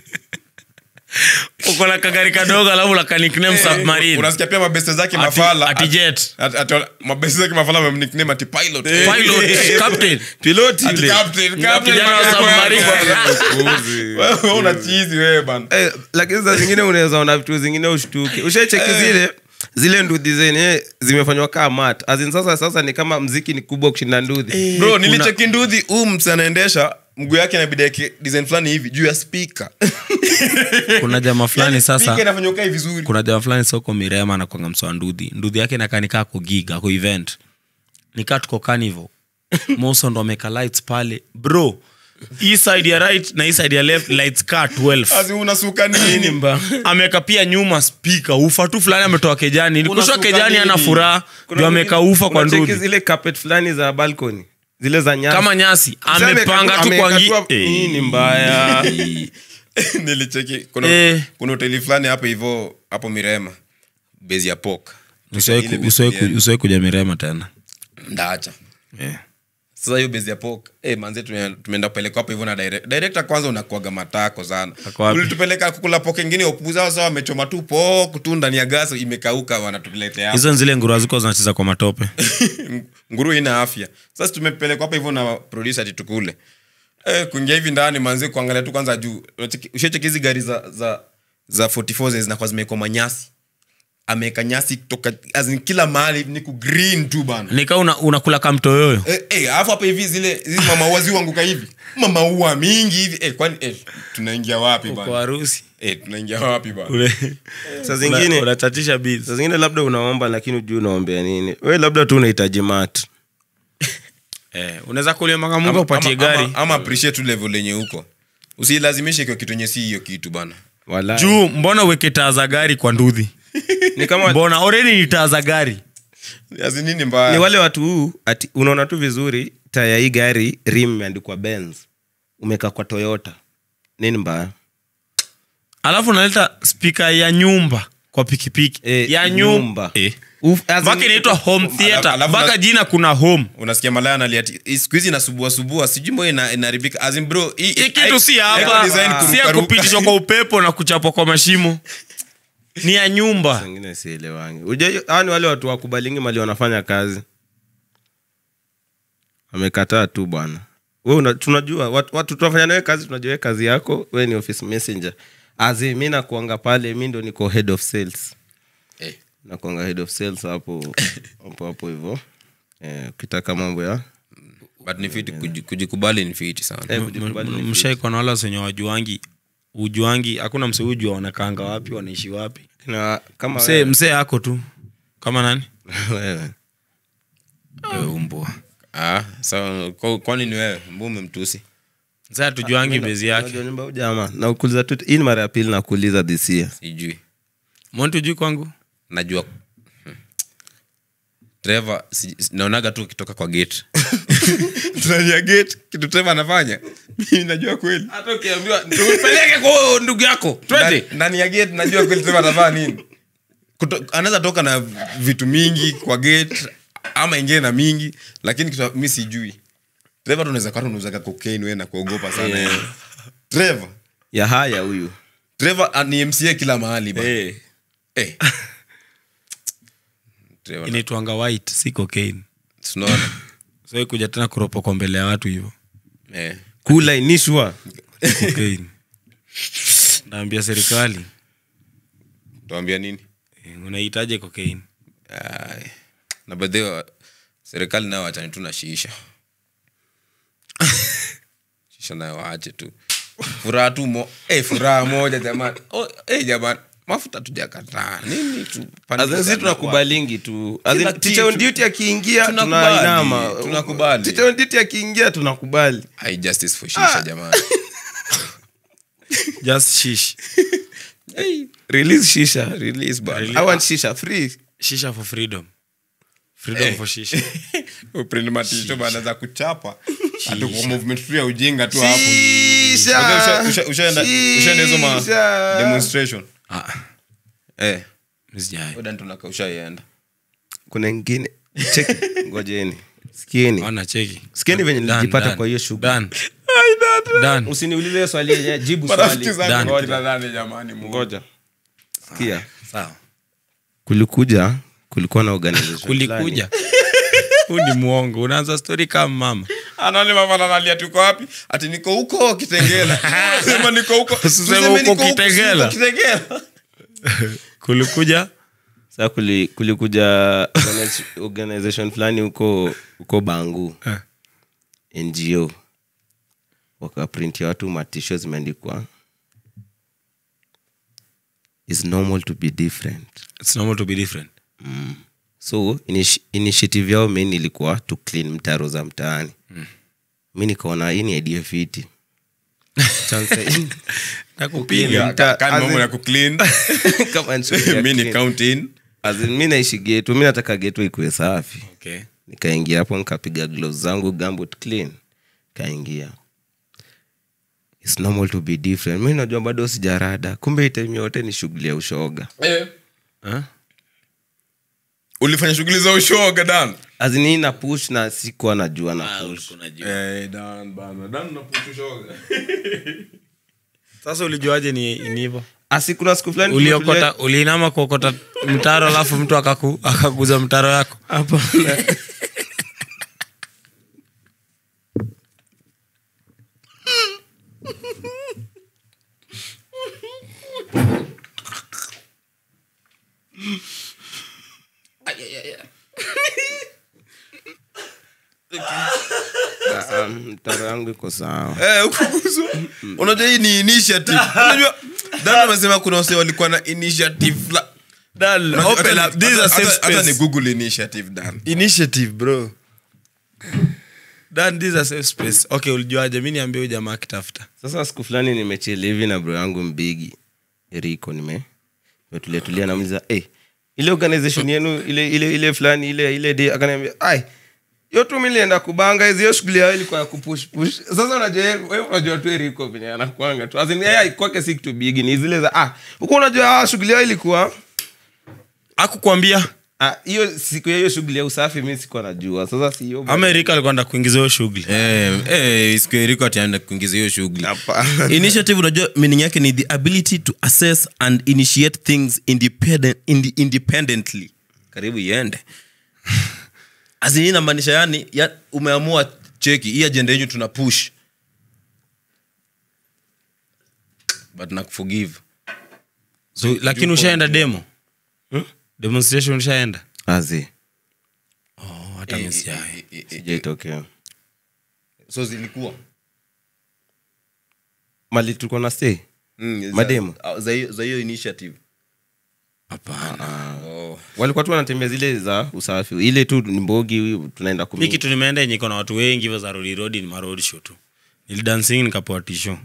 [SPEAKER 1] uko na kagari kadogo alafu la nickname submarine.
[SPEAKER 2] Unasikia pia mabeste zake mafala
[SPEAKER 1] ati jet.
[SPEAKER 2] Mabeste zake mafala wamenickname ati pilot.
[SPEAKER 1] Pilot, captain.
[SPEAKER 3] Pilot
[SPEAKER 2] Ati
[SPEAKER 3] ile.
[SPEAKER 2] captain
[SPEAKER 1] Kijana wa submarine.
[SPEAKER 2] wewe una cheese wewe bana.
[SPEAKER 3] Lakini saa zingine unaweza ona vitu zingine ushtuke. Ushacheki zile ndudhi zenye zimefanywa kama mat. Azin sasa ni kama mziki ni kubwa kushinda ndudhi.
[SPEAKER 2] Bro, nilicheki ndudhi mtu anaendesha mguu yake inabidi yake design fulani hivi juu ya speaker.
[SPEAKER 1] Kuna jamaa fulani sasa.
[SPEAKER 2] Speaker inafanywa kai vizuri.
[SPEAKER 1] Kuna jamaa fulani soko Mirema na kwa mswa ndudhi. Ndudhi yake inakaa nikaa kwa giga kwa event. Nikaa tuko carnival. Moso ndo ameka lights pale. Bro, hii side ya right na hii side ya left lights car 12.
[SPEAKER 2] Azi unasuka nini mba?
[SPEAKER 1] Ameka pia nyuma speaker. Ufa tu fulani ametoa kejani. Nikushwa kejani ana furaha. Ndio ameka ufa kwa ndudhi.
[SPEAKER 3] Unacheki zile carpet fulani za balcony. Zile za nyasi.
[SPEAKER 1] Kama nyasi amepanga tu kwa
[SPEAKER 3] nini mbaya.
[SPEAKER 2] Nilicheki kuna hoteli fulani hapo hivyo hapo Mirema. Base ya pork.
[SPEAKER 1] Usiwahi kuja Mirema tena.
[SPEAKER 2] Ndaacha. Sasa hiyo base ya pork manze tumeenda kupeleka hapo hivyo na director kwanza unakuaga matako sana. Ulitupeleka kukula pork nyingine upuza sawa wamechoma tu pork tu ndani ya gas imekauka wanatuletea hapo.
[SPEAKER 1] Hizo zile nguruwe ziko zinacheza kwa matope.
[SPEAKER 2] Nguruwe ina afya. Sasa tumepeleka hapo hivyo na producer ati tukule. Kuingia hivi ndani manze kuangalia tu kwanza juu. Ushacheki hizi gari za 44 zinakuwa zimewekwa manyasi. Ameweka nyasi kutoka azin kila mahali ni ku green tu bana.
[SPEAKER 1] Nika unakula kama mtoyoyo.
[SPEAKER 2] Alafu hapa hivi zile mama wazi wanguka hivi. Mama huwa mingi hivi. Kwani tunaingia wapi bana?
[SPEAKER 1] Kwa harusi.
[SPEAKER 2] Tunaingia wapi bana?
[SPEAKER 3] Saa zingine
[SPEAKER 1] unachatisha beats.
[SPEAKER 3] Saa zingine labda unaomba lakini hujui unaombea nini. Wewe labda tu unahitaji mat.
[SPEAKER 1] Unaweza kulia maka Mungu upatie gari
[SPEAKER 2] ama appreciate level lenye huko. Usilazimishe kwa kitu yenye si hiyo kitu bana.
[SPEAKER 3] Wallahi.
[SPEAKER 1] Juu mbona uweke taa za gari kwa ndudhi? Ni kama mbona already ni taa za gari.
[SPEAKER 2] Yazi nini mbaya?
[SPEAKER 3] Ni wale watu ati unaona tu vizuri taa ya hii gari rim imeandikwa Benz. Umeka kwa Toyota. Nini mbaya?
[SPEAKER 1] Alafu unaleta speaker ya nyumba kwa pikipiki. Ya nyumba. Baki inaitwa home theater. Baka jina kuna home.
[SPEAKER 2] Unasikia malaya analia siku hizi inasubua sijui mbona inaribika. As in bro,
[SPEAKER 1] hii kitu si hapa. Si ya kupitishwa kwa upepo na kuchapwa kwa mashimo. Ni ya nyumba.
[SPEAKER 3] Wengine sielewangi. Unajua yani wale watu wakubalingi mali wanafanya kazi. Amekataa tu bwana. Wewe tunajua watu tunafanya nawe kazi, tunajua kazi yako, wewe ni office messenger. Mimi na kuanga pale, mimi ndo niko head of sales. Na kuanga head of sales hapo hivyo. Ukitaka mambo ya
[SPEAKER 2] but ni fiti kujikubali ni fiti sana.
[SPEAKER 1] Mshai kwa wala wenye ujuangi hakuna mse ujua wanakaanga wapi wanaishi wapi.
[SPEAKER 3] Na kama
[SPEAKER 1] mse yako tu. Kama nani?
[SPEAKER 3] Wewe.
[SPEAKER 1] Umbwa.
[SPEAKER 2] So kwani ni wewe mbume mtusi?
[SPEAKER 1] Sasa tujuangi bezi yake.
[SPEAKER 3] Unajua nyumba jamaa. Na ukuliza tu hii mara ya pili na kuuliza this year.
[SPEAKER 2] Sijui.
[SPEAKER 1] Mbona tujui kwangu?
[SPEAKER 2] Najua. Trevor naonaga tu kitoka kwa gate. Tunajua gate kitu Trevor anafanya. Mimi najua kweli.
[SPEAKER 3] Hata ukiambiwa tupeleke kwa ndugu yako. Twende.
[SPEAKER 2] Ndani ya gate najua kweli Trevor anafanya nini. Anaweza toka na vitu mingi kwa gate ama ingine na mingi lakini kitu mimi sijui. Trevor tunaweza kwa unauza cocaine wewe na kuogopa sana. Trevor
[SPEAKER 3] ya haya huyu.
[SPEAKER 2] Trevor ni MCA kila mahali ba.
[SPEAKER 1] Trevor inaitwanga white si cocaine.
[SPEAKER 2] Tunaona.
[SPEAKER 1] So kuja tena kuropo kwa mbele ya watu hivyo.
[SPEAKER 3] Kulainishwa
[SPEAKER 1] cocaine. Naambia serikali.
[SPEAKER 2] Tuambia nini?
[SPEAKER 1] Unahitaji cocaine.
[SPEAKER 2] Na baadaye serikali nao acha tu na shisha. Shisha nayo waache tu. Furaha tu furaha moja jamani. Jamani mafuta tujakataa. Nini tu
[SPEAKER 3] sisi tunakubalingi tu. Teacher on duty akiingia tunainama.
[SPEAKER 2] Tunakubali.
[SPEAKER 3] Teacher on duty akiingia tunakubali.
[SPEAKER 2] I justice for shisha jamani.
[SPEAKER 1] Just shish.
[SPEAKER 3] Release shisha, release bana. I want shisha free.
[SPEAKER 1] Shisha for freedom. Freedom for shisha.
[SPEAKER 2] Uprint matisho bana za kuchapa. Atuko movement tu ya ujinga tu hapo. Ushaenda hizo ma demonstration.
[SPEAKER 1] Msijai.
[SPEAKER 2] Odan tunakaushaenda.
[SPEAKER 3] Kuna nyingine. Check ngojeni. Sikieni.
[SPEAKER 1] Ona cheki.
[SPEAKER 3] Sikieni venye nilijipata kwa hiyo shughuli.
[SPEAKER 1] Dan.
[SPEAKER 3] Usiniulize swali yenyewe, jibu
[SPEAKER 2] Marafiki
[SPEAKER 3] swali.
[SPEAKER 2] zangu
[SPEAKER 1] Dan.
[SPEAKER 2] kina nani jamani?
[SPEAKER 3] Ngoja. Sikia.
[SPEAKER 1] Sawa.
[SPEAKER 3] Kulikuwa na organization.
[SPEAKER 1] Kulikuja. Huu ni muongo. Unaanza story kama mama.
[SPEAKER 2] Anaona mama analia tuko wapi? Ati niko huko Kitengela. Sema niko huko.
[SPEAKER 1] Usiseme huko Kitengela.
[SPEAKER 2] Kitengela.
[SPEAKER 1] Kulikuja.
[SPEAKER 3] Sasa kulikuja organization fulani huko Bangu. NGO. Wakaprintia watu matisho zimeandikwa It's normal to be different.
[SPEAKER 1] It's normal to be different.
[SPEAKER 3] So initiative yao main ilikuwa to clean mtaro za mtaani. Mimi nikaona hii ni idea fiti. Chance
[SPEAKER 1] Nakupiga.
[SPEAKER 2] Kama mama na kuclean.
[SPEAKER 3] kama
[SPEAKER 2] Mimi ni count in.
[SPEAKER 3] Mimi naishi ghetto, mimi nataka ghetto ikuwe safi.
[SPEAKER 1] Okay.
[SPEAKER 3] Nikaingia hapo nikapiga gloves zangu gumboot clean. Kaingia. It's normal to be different. Mimi najua bado sijarada. Kumbe time yote ni shughuli ya ushoga.
[SPEAKER 2] Ulifanya shughuli za ushoga Dan?
[SPEAKER 3] Azini na push na sikuwa najua na push.
[SPEAKER 2] Dan bana. Dan na push ushoga.
[SPEAKER 1] Sasa ulijuaje ni hivyo?
[SPEAKER 3] Kuna siku fulani
[SPEAKER 1] Uliokota, uliinama kuokota mtaro alafu mtu akakuza mtaro yako.
[SPEAKER 3] Hapana. Mtaro yangu iko sawa.
[SPEAKER 2] Ukuguzwa. Unajua hii ni initiative. Unajua Dan amesema kuna wase walikuwa na initiative.
[SPEAKER 1] Dan, open up. This is a safe
[SPEAKER 2] Hata ni
[SPEAKER 1] space.
[SPEAKER 2] Google initiative Dan.
[SPEAKER 1] Initiative, bro. Dan, this is a safe space. Okay, ulijuaje? Mimi niambie huyu jamaa akitafuta.
[SPEAKER 3] Sasa siku fulani nimechill hivi na bro yangu mbigi Eriko nimetulia namuliza ile organization yenu ile fulani ile day akaniambia yote nilienda kubanga hizo shughuli yao ilikuwa ya kupush. Sasa unajua tu Eriko venye anakuanga tu azini kwake si kitu big ni zile za uko unajua shughuli yao ilikuwa
[SPEAKER 1] Hakukwambia?
[SPEAKER 3] Hiyo siku ya hiyo shughuli ya usafi mimi sikuwa najua. Sasa si hiyo
[SPEAKER 1] Amerika alikuwa anataka kuingiza hiyo shughuli.
[SPEAKER 2] Siku Eriko ataenda kuingiza hiyo shughuli.
[SPEAKER 4] Initiative unajua meaning yake ni the ability to assess and initiate things independently. Karibu iende. Azini inamaanisha yani umeamua cheki hii agenda yetu tuna push. But na forgive.
[SPEAKER 1] So lakini ushaenda demo? Demonstration ushaenda? Hata mimi
[SPEAKER 3] sijaitokea.
[SPEAKER 2] So zilikuwa
[SPEAKER 3] mali tulikuwa na stay mademo
[SPEAKER 2] za hiyo initiative.
[SPEAKER 1] Hapana.
[SPEAKER 3] Walikuwa tu wanatembea zile za usafi. Ile tu ni mbogi tunaenda
[SPEAKER 1] Mimi kitu nimeenda yenye iko na watu wengi hivyo za road ni road show tu. Nilidancing nikapoa tisho.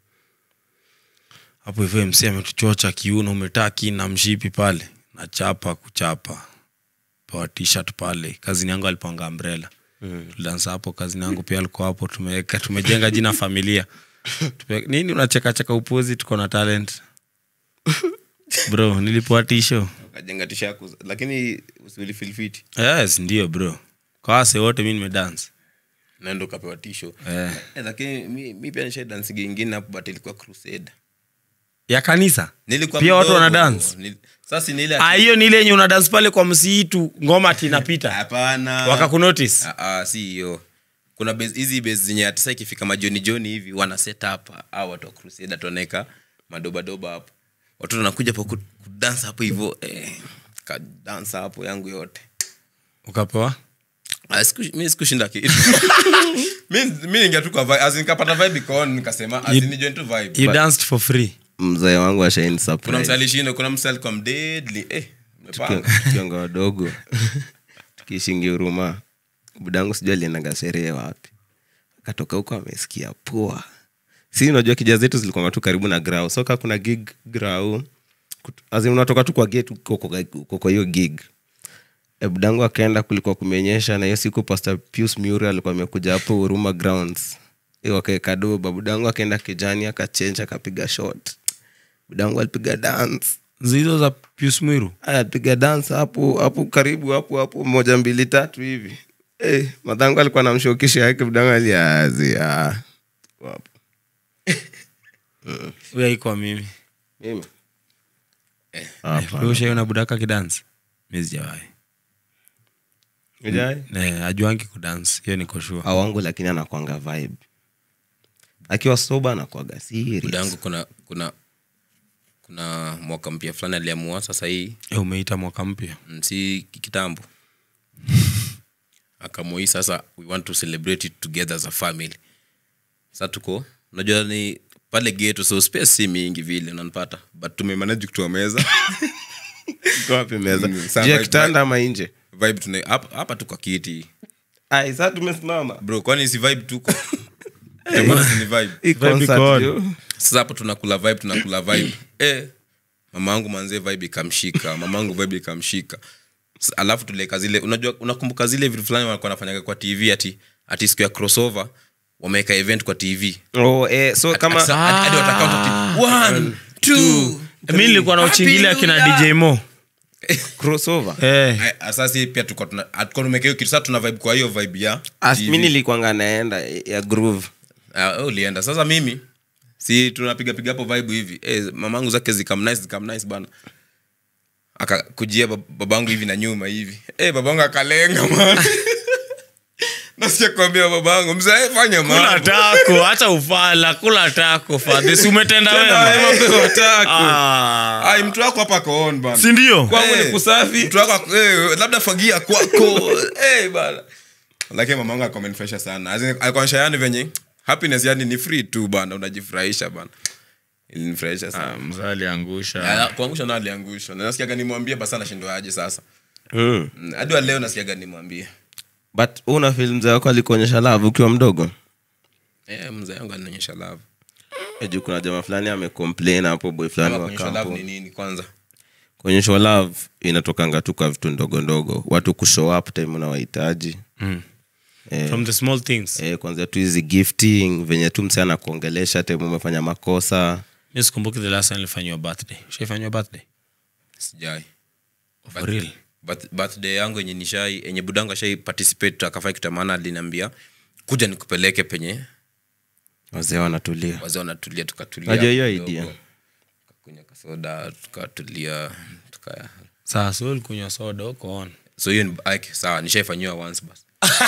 [SPEAKER 1] Hapo hivyo MC ametuchocha kiuno umetaki na mshipi pale. Na kuchapa. Poa t-shirt pale. Kazini yangu alipanga umbrella. Tulidansa hapo kazini yangu pia alikuwa hapo tumejenga jina familia. Nini unacheka upuzi tuko na talent. Bro, nilipoa tisho.
[SPEAKER 2] Kajenga tisho yako lakini usifeel fit.
[SPEAKER 1] Yes, ndio bro. Kwa wase wote mimi nimedance.
[SPEAKER 2] Naenda kapewa tisho. Lakini mimi pia nisha dance nyingine hapo but ilikuwa crusade.
[SPEAKER 1] Ya kanisa?
[SPEAKER 2] Nilikuwa
[SPEAKER 1] pia watu wana dance.
[SPEAKER 2] Sasa ni ile
[SPEAKER 1] hiyo ni ile yenye una dance pale kwa msitu ngoma tinapita.
[SPEAKER 2] Hapana.
[SPEAKER 1] Wakakunotice.
[SPEAKER 2] Si hiyo. Kuna hizi base zenye hata sasa ikifika majoni hivi wana set up au watu wa crusade tuoneka madoba hapo. Watu wanakuja hapo kudance hapo hivyo ka dance hapo yangu yote.
[SPEAKER 1] Ukapoa?
[SPEAKER 2] Mimi sikushinda kitu. Mimi ningetoka vibe as nikapata vibe icon nikasema as ni join to vibe.
[SPEAKER 1] You danced for free.
[SPEAKER 3] Mzee wangu ashaini surprise.
[SPEAKER 2] Kuna msalishindo, kuna msali kwa deadly.
[SPEAKER 3] Tukianga wadogo. Tukishingi Huruma. Budangu sijui alienda sherehe wapi. Akatoka huko amesikia poa. Si unajua kija zetu zilikuwa tu karibu na grau. So kuna gig grau. Azim unatoka tu kwa gate kwa hiyo gig. Budangu akaenda kulikuwa kumenyesha na hiyo siku Pastor Pius Miura alikuwa amekuja hapo Huruma grounds. Wakaeka doba. Budangu akaenda kijani akachange akapiga shot. Budangu alipiga dance.
[SPEAKER 1] Zizo za Pius Miru.
[SPEAKER 3] Alipiga dance hapo karibu hapo 1 2 3 hivi. Madangu alikuwa anamshokisha yake Budangu aliazia. hapo.
[SPEAKER 1] Wewe iko mimi.
[SPEAKER 3] Mimi.
[SPEAKER 1] Wewe ushaona budaka kidance? Mimi sijawahi.
[SPEAKER 3] Ujai?
[SPEAKER 1] Ajuangi kudance. Hiyo niko sure.
[SPEAKER 3] Wangu lakini anakuanga vibe. Akiwa soba anakuanga serious.
[SPEAKER 4] Budangu kuna mwaka mpya fulani aliamua sasa hii.
[SPEAKER 1] Umeita mwaka mpya?
[SPEAKER 4] Si kitambo. Akamoi sasa we want to celebrate it together as a family. Sasa tuko unajua ni pale ghetto so space si mingi vile unanipata but tumemanage kutoa meza.
[SPEAKER 3] Kwa wapi meza? Je, kitanda ama nje?
[SPEAKER 4] Vibe tuna hapa tuko kiti.
[SPEAKER 3] Ai, sasa tumesimama.
[SPEAKER 4] Bro, kwani si vibe tuko? Tamasi ni vibe. Sasa hapo tunakula vibe. Mamangu manze vibe ikamshika. Alafu tuleka zile unajua unakumbuka zile vitu fulani walikuwa wanafanya kwa TV ati siku ya crossover wameka event kwa TV.
[SPEAKER 3] So kama
[SPEAKER 4] hadi watakao 1 2
[SPEAKER 1] mimi nilikuwa na uchingilia kina DJ Mo
[SPEAKER 3] crossover.
[SPEAKER 4] Sasa pia tuko tumekeo kitu sasa tuna vibe kwa hiyo vibe ya
[SPEAKER 3] mimi nilikuwa naenda ya groove.
[SPEAKER 4] Ulienda sasa mimi si tunapiga hapo vibe hivi mamangu zake zikam nice bana akakujia babangu hivi na nyuma hivi babangu akalenga man. Nasikia kuambia babangu mzee fanya mambo
[SPEAKER 1] kula tako acha ufala kula tako fadhi umetenda wewe
[SPEAKER 4] ai mtu wako hapa koon bana
[SPEAKER 1] si ndio
[SPEAKER 3] kwangu ni kusafi
[SPEAKER 4] mtu wako labda fagia kwako bana lakini mamangu akomenifresha sana akaonyesha yani venye happiness yani ni free tu bana unajifurahisha bana ilinifurahisha sana
[SPEAKER 1] mzee aliangusha
[SPEAKER 4] kuangusha na aliangusha na nasikia gani nimwambie basi anashindwa aje sasa hadi leo nasikia gani nimwambie
[SPEAKER 3] but una film mzee wako alikuonyesha love ukiwa mdogo
[SPEAKER 4] mzee wangu ananionyesha love
[SPEAKER 3] juu kuna jamaa fulani amecomplain hapo boy fulani wa
[SPEAKER 4] kampo love ni nini kwanza
[SPEAKER 3] kuonyesha love inatokanga tu kwa vitu ndogo watu kushow up time unawahitaji
[SPEAKER 1] from the small things
[SPEAKER 3] kwanza tu hizi gifting venye tu msana kuongelesha time umefanya makosa.
[SPEAKER 1] Mimi sikumbuki the last time nilifanywa birthday. Ushafanywa birthday?
[SPEAKER 4] Sijai.
[SPEAKER 1] For real?
[SPEAKER 4] Birthday yangu yenye budangu shai participate akafanya kitu maana aliniambia kuja nikupeleke penye
[SPEAKER 3] wazee wanatulia
[SPEAKER 4] tukatulia.
[SPEAKER 3] Najua hiyo idea.
[SPEAKER 4] Kunywa soda tukatulia
[SPEAKER 1] Sasa so ulikunywa soda uko on.
[SPEAKER 4] So hiyo sawa nishaifanywa once basi.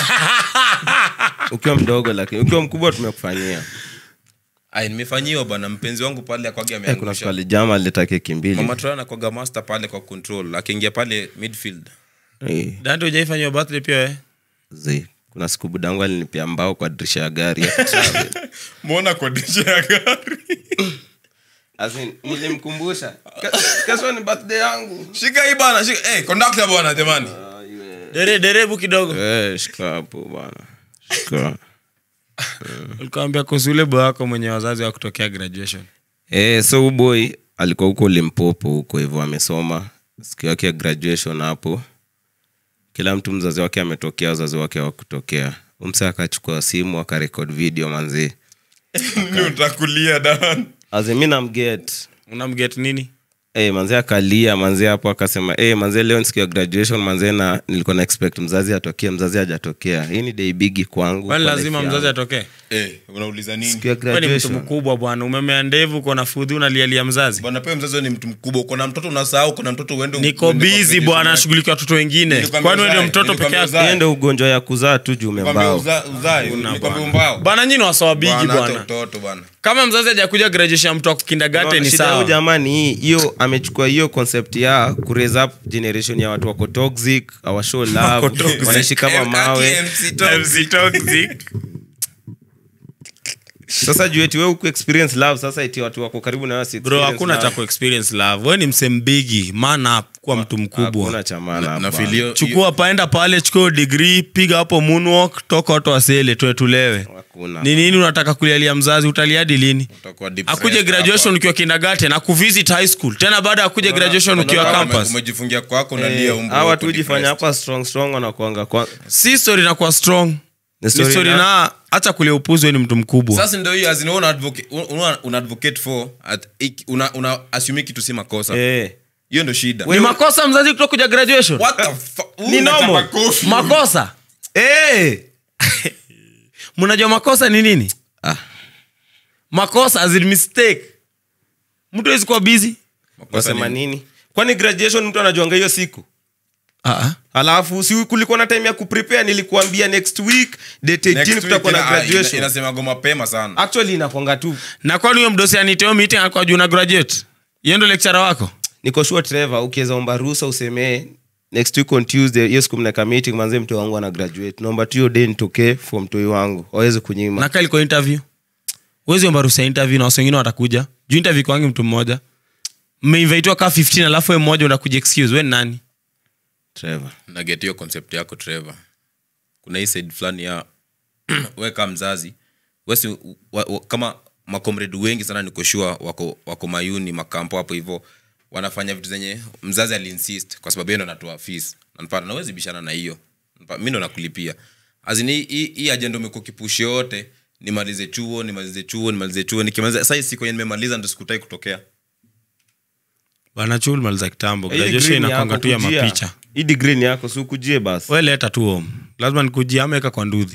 [SPEAKER 3] Ukiwa mdogo lakini ukiwa mkubwa tumekufanyia.
[SPEAKER 4] Nimefanyiwa bwana mpenzi wangu pale akwage ameangusha.
[SPEAKER 3] Kuna swali jama alileta keki mbili.
[SPEAKER 4] Mama Trana kwa master pale kwa control akiingia pale midfield.
[SPEAKER 1] Dando hujaifanywa birthday pia wewe?
[SPEAKER 3] Kuna siku budangu alinipia mbao kwa dirisha ya gari.
[SPEAKER 4] Muona kwa dirisha ya gari.
[SPEAKER 3] Nilimkumbusha. Kesho ni birthday yangu.
[SPEAKER 4] Shika hii bana, shika. Conductor bwana jamani.
[SPEAKER 1] Derebu kidogo.
[SPEAKER 3] Shika hapo bwana. Shika.
[SPEAKER 1] Ulikwambia kusule boy wako mwenye wazazi wa kutokea graduation.
[SPEAKER 3] So boy alikuwa huko Limpopo huko hivyo amesoma. Siku yake ya graduation hapo. Kila mtu mzazi wake ametokea, wazazi wake hawakutokea. Msa akachukua simu akarecord video manzi.
[SPEAKER 4] Nini utakulia Dan?
[SPEAKER 3] Mimi namget.
[SPEAKER 1] Unamget nini?
[SPEAKER 3] Manzi akalia manzi hapo akasema manzi leo siku ya graduation manzi na nilikuwa na expect mzazi atokee, mzazi hajatokea. Hii ni day big kwangu.
[SPEAKER 1] Kwani lazima mzazi atokee?
[SPEAKER 4] Unauliza nini?
[SPEAKER 3] Siku ya graduation.
[SPEAKER 1] Ni mtu mkubwa bwana, umemea ndevu uko na fudhi unalialia mzazi.
[SPEAKER 4] Bwana pia mzazi ni mtu mkubwa, uko na mtoto unasahau, uko na mtoto uende.
[SPEAKER 1] Niko busy bwana, shughulika watoto wengine. Kwani wewe ndio mtoto peke yako?
[SPEAKER 3] Yende ugonjwa ya kuzaa tu juu umembao.
[SPEAKER 4] Nikwambia mbao.
[SPEAKER 1] Bwana nyinyi waswa bigi bwana.
[SPEAKER 4] Mtoto bwana.
[SPEAKER 1] Kama mzazi hajakuja graduation ya mtu wa kindergarten ni sawa.
[SPEAKER 3] Shida jamani, hiyo amechukua hiyo concept ya ku raise up generation ya watu wako toxic, our show love, wanaishi kama mawe.
[SPEAKER 1] MC toxic.
[SPEAKER 3] Sasa juu eti wewe uko experience love, sasa eti watu wako karibu na wewe
[SPEAKER 1] bro hakuna cha ku experience love. Wewe ni msembigi, man up kwa mtu mkubwa.
[SPEAKER 3] Hakuna cha maana
[SPEAKER 4] na filio.
[SPEAKER 1] Chukua paenda pale, chukua degree, piga hapo moonwalk, toka watu wasele tulewe.
[SPEAKER 3] Hakuna.
[SPEAKER 1] Ni nini unataka kulialia mzazi? Utaliadi lini? Akuje graduation ukiwa kindergarten na kuvisit high school. Tena baada akuje graduation ukiwa campus.
[SPEAKER 4] Umejifungia kwako na lia umbo.
[SPEAKER 3] Hawa tu ujifanya hapa strong wanakuanga kwa.
[SPEAKER 1] Si story na kwa strong. Ni story na acha kulia upuzi wewe ni mtu mkubwa.
[SPEAKER 4] Sasa ndio hiyo as una advocate for una assume kitu si makosa. Hiyo ndio shida.
[SPEAKER 1] Ni makosa mzazi kutoka kuja graduation?
[SPEAKER 4] What the fuck?
[SPEAKER 1] Ni normal. Makosa. Mnajua makosa ni nini? makosa as in mistake. Mtu hawezi kuwa busy.
[SPEAKER 3] Wasema nini? Kwani graduation mtu anajuanga hiyo siku? Alafu si kulikuwa na time ya kuprepare, nilikuambia next week date 18 kutakuwa na graduation.
[SPEAKER 4] Inasema goma mapema sana.
[SPEAKER 3] Actually inakonga tu.
[SPEAKER 1] Na kwani huyo mdosi aniteo meeting alikuwa juu na graduate? Yeye ndo lecturer wako?
[SPEAKER 3] Niko sure Trevor ukiweza omba ruhusa useme next week on Tuesday hiyo siku mna meeting manze mtu wangu ana graduate. Naomba tu hiyo day nitokee from mtu wangu. Hawezi kunyima.
[SPEAKER 1] Na kali kwa interview. Uwezi omba ruhusa interview na wengine watakuja. Juu interview kwa mtu mmoja. Mmeinvitewa ka 15 alafu wewe mmoja unakuja excuse. Wewe nani?
[SPEAKER 3] Trevor.
[SPEAKER 4] Na get hiyo concept yako Trevor. Kuna hii side fulani ya wewe kama mzazi, wewe kama makomrade wengi sana niko sure wako mayuni makampo hapo hivyo wanafanya vitu zenye mzazi aliinsist kwa sababu yeye ndo anatoa fees. Nanipata na wewe bishana na hiyo. Mimi ndo nakulipia. Azini hii agenda umekuwa kipushi yote, nimalize chuo nikimaliza sasa siku yenye nimemaliza ndo sikutai kutokea.
[SPEAKER 1] Bana chuo maliza kitambo. Graduation inakwanga tu ya mapicha.
[SPEAKER 3] Hii degree ni yako, si ukujie basi.
[SPEAKER 1] Wewe leta tu home. Lazima nikujie ameka kwa nduthi.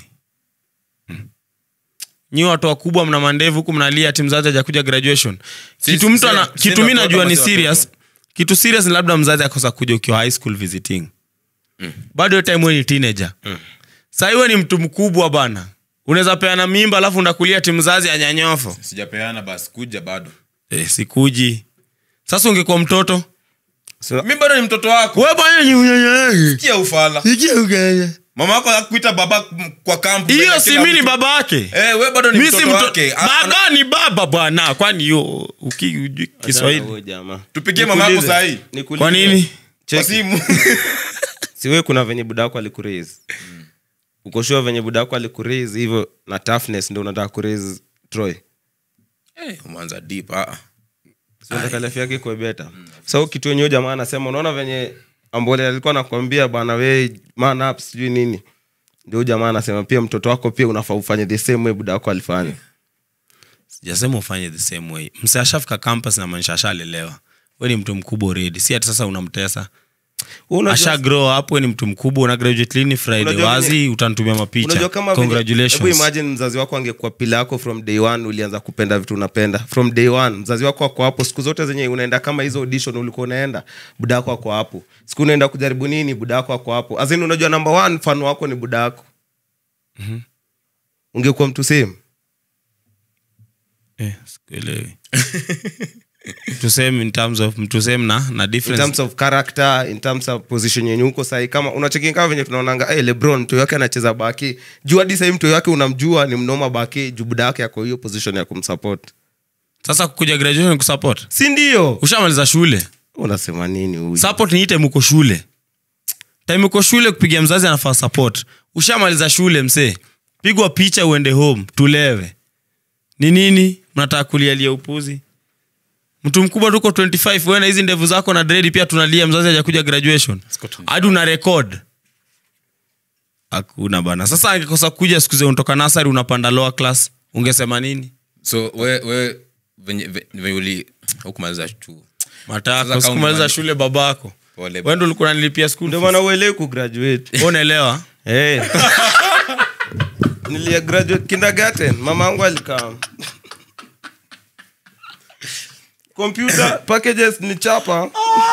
[SPEAKER 1] Nyi watu wakubwa mna mandevu huku mnalia ati mzazi hajakuja graduation. Kitu mimi najua ni serious. Kitu serious ni labda mzazi akosa kuja ukiwa high school visiting. Bado time wewe ni teenager. Sasa wewe ni mtu mkubwa bana. Unaweza peana mimba alafu unakulia ati mzazi anyanyofo.
[SPEAKER 4] Sijapeana basi kuja bado.
[SPEAKER 1] Sikuji. Sasa ungekuwa mtoto.
[SPEAKER 4] Mimi bado ni mtoto wako.
[SPEAKER 1] Wewe bwana ni unyanyage.
[SPEAKER 4] Sikia ufala.
[SPEAKER 1] Sikia ugaya.
[SPEAKER 4] Mama yako akuita baba kwa kampu.
[SPEAKER 1] Hiyo si mimi ni baba yake.
[SPEAKER 4] Wewe bado ni mtoto wake.
[SPEAKER 1] Baba ni baba bwana. Kwani hiyo Kiswahili?
[SPEAKER 4] Tupigie mama yako saa hii.
[SPEAKER 1] Kwa nini?
[SPEAKER 4] Kwa simu.
[SPEAKER 3] Si wewe kuna venye budako alikuraise. Uko sure venye budako alikuraise hivyo na toughness ndio unataka kuraise Troy.
[SPEAKER 4] Umeanza deep
[SPEAKER 3] Sio kalafi yake kwa beta. Sasa kitu yenyewe jamaa anasema unaona venye Ambole alikuwa anakuambia bwana wewe man up sijui nini. Ndio jamaa anasema pia mtoto wako pia unafaa ufanye the same way buda wako alifanya.
[SPEAKER 1] Sijasema ufanye the same way. Msashafika campus na maisha ashalelewa. Wewe ni mtu mkubwa already. Si ati sasa unamtesa. Asha grow up, wewe ni mtu mkubwa, una graduate lini Friday wazi utanitumia mapicha. Congratulations.
[SPEAKER 3] Hebu imagine mzazi wako angekuwa pila yako from day one, ulianza kupenda vitu unapenda. From day one mzazi wako ako hapo siku zote zenye unaenda kama hizo audition ulikuwa unaenda, buda wako ako hapo. Siku unaenda kujaribu nini, buda wako ako hapo. Azini unajua number 1 fan wako ni buda wako. Ungekuwa mtu same.
[SPEAKER 1] Sikuelewi. To same in terms of to same na difference
[SPEAKER 3] in terms of character, in terms of position yenye uko sahi. Kama unacheki kama venye tunaonanga LeBron mtu yake anacheza baki, juu hadi sasa mtu yake unamjua ni mnoma baki, juu buda yake yako hiyo position ya kumsupport.
[SPEAKER 1] Sasa kukuja graduation kusupport,
[SPEAKER 3] si ndio?
[SPEAKER 1] Ushamaliza shule,
[SPEAKER 3] unasema nini huyu?
[SPEAKER 1] Support ni time uko shule. Time uko shule kupigia mzazi anafaa support. Ushamaliza shule msee, pigwa picha uende home tulewe. Ni nini mnataka kulialia upuzi? Mtu mkubwa tuko 25, wewe na hizi ndevu zako na dread pia tunalia mzazi hajakuja graduation. Hadi una record. Hakuna bana. Sasa angekosa kuja siku zile unatoka nursery unapanda lower class, ungesema nini?
[SPEAKER 4] So wewe venye uli hukumaliza chuo.
[SPEAKER 1] Mataka sikumaliza shule babako. Wewe ndio ulikuwa unanilipia school.
[SPEAKER 3] Ndio maana uelewe ku graduate.
[SPEAKER 1] Unaelewa?
[SPEAKER 3] Nilia graduate kindergarten, mama yangu alikaa. Computer packages ni chapa.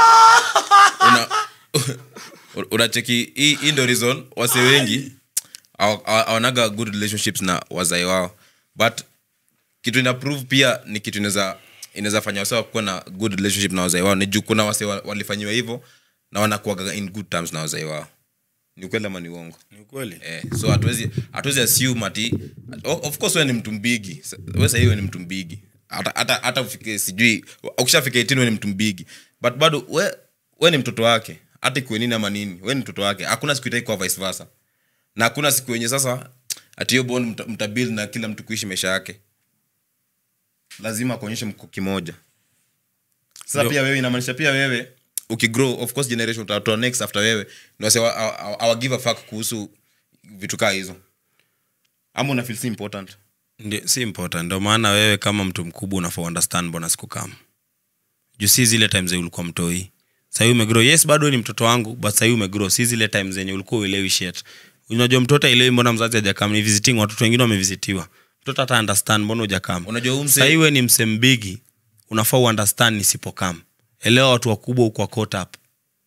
[SPEAKER 4] Unacheki hii ndio reason wase wengi hawanaga good relationships na wazai wao. But kitu ina prove pia ni kitu inaweza fanya wase kuwa na good relationship na wazai wao. Ni juu kuna wase walifanywa hivyo na wanakuwa in good terms na wazai wao. Ni kweli ama ni uongo?
[SPEAKER 1] Ni kweli.
[SPEAKER 4] So hatuwezi assume ati of course wewe ni mtu mbigi. Wewe sasa hiyo ni mtu mbigi. Hata ufike sijui ukishafika 18 wewe ni mtu mbigi. But bado wewe ni mtoto wake. Hata kwa nini ama nini? Wewe ni mtoto wake. Hakuna siku itaikuwa vice versa. Na hakuna siku yenye sasa ati hiyo bond mtabuild na kila mtu kuishi maisha yake. Lazima kuonyesha mko kimoja. Sasa pia wewe inamaanisha pia wewe ukigrow, of course generation utatoa next after wewe ndio sasa I give a fuck kuhusu vitu kama hizo. Ama una feel si important?
[SPEAKER 1] Ndio si important. Ndio maana wewe kama mtu mkubwa unafaa understand mbona sikukam. Juu si zile times ulikuwa mtoi. Sasa umegrow. Yes bado ni mtoto wangu, but sasa umegrow. Si zile times zenye ulikuwa uelewi shit. Unajua mtoto ile mbona mzazi hajakam ni visiting, watoto wengine wamevisitiwa. mtoto ata understand mbona hujakam.
[SPEAKER 2] Unajua
[SPEAKER 1] sasa iwe ni msembigi unafaa understand nisipokam. Elewa watu wakubwa uko caught up.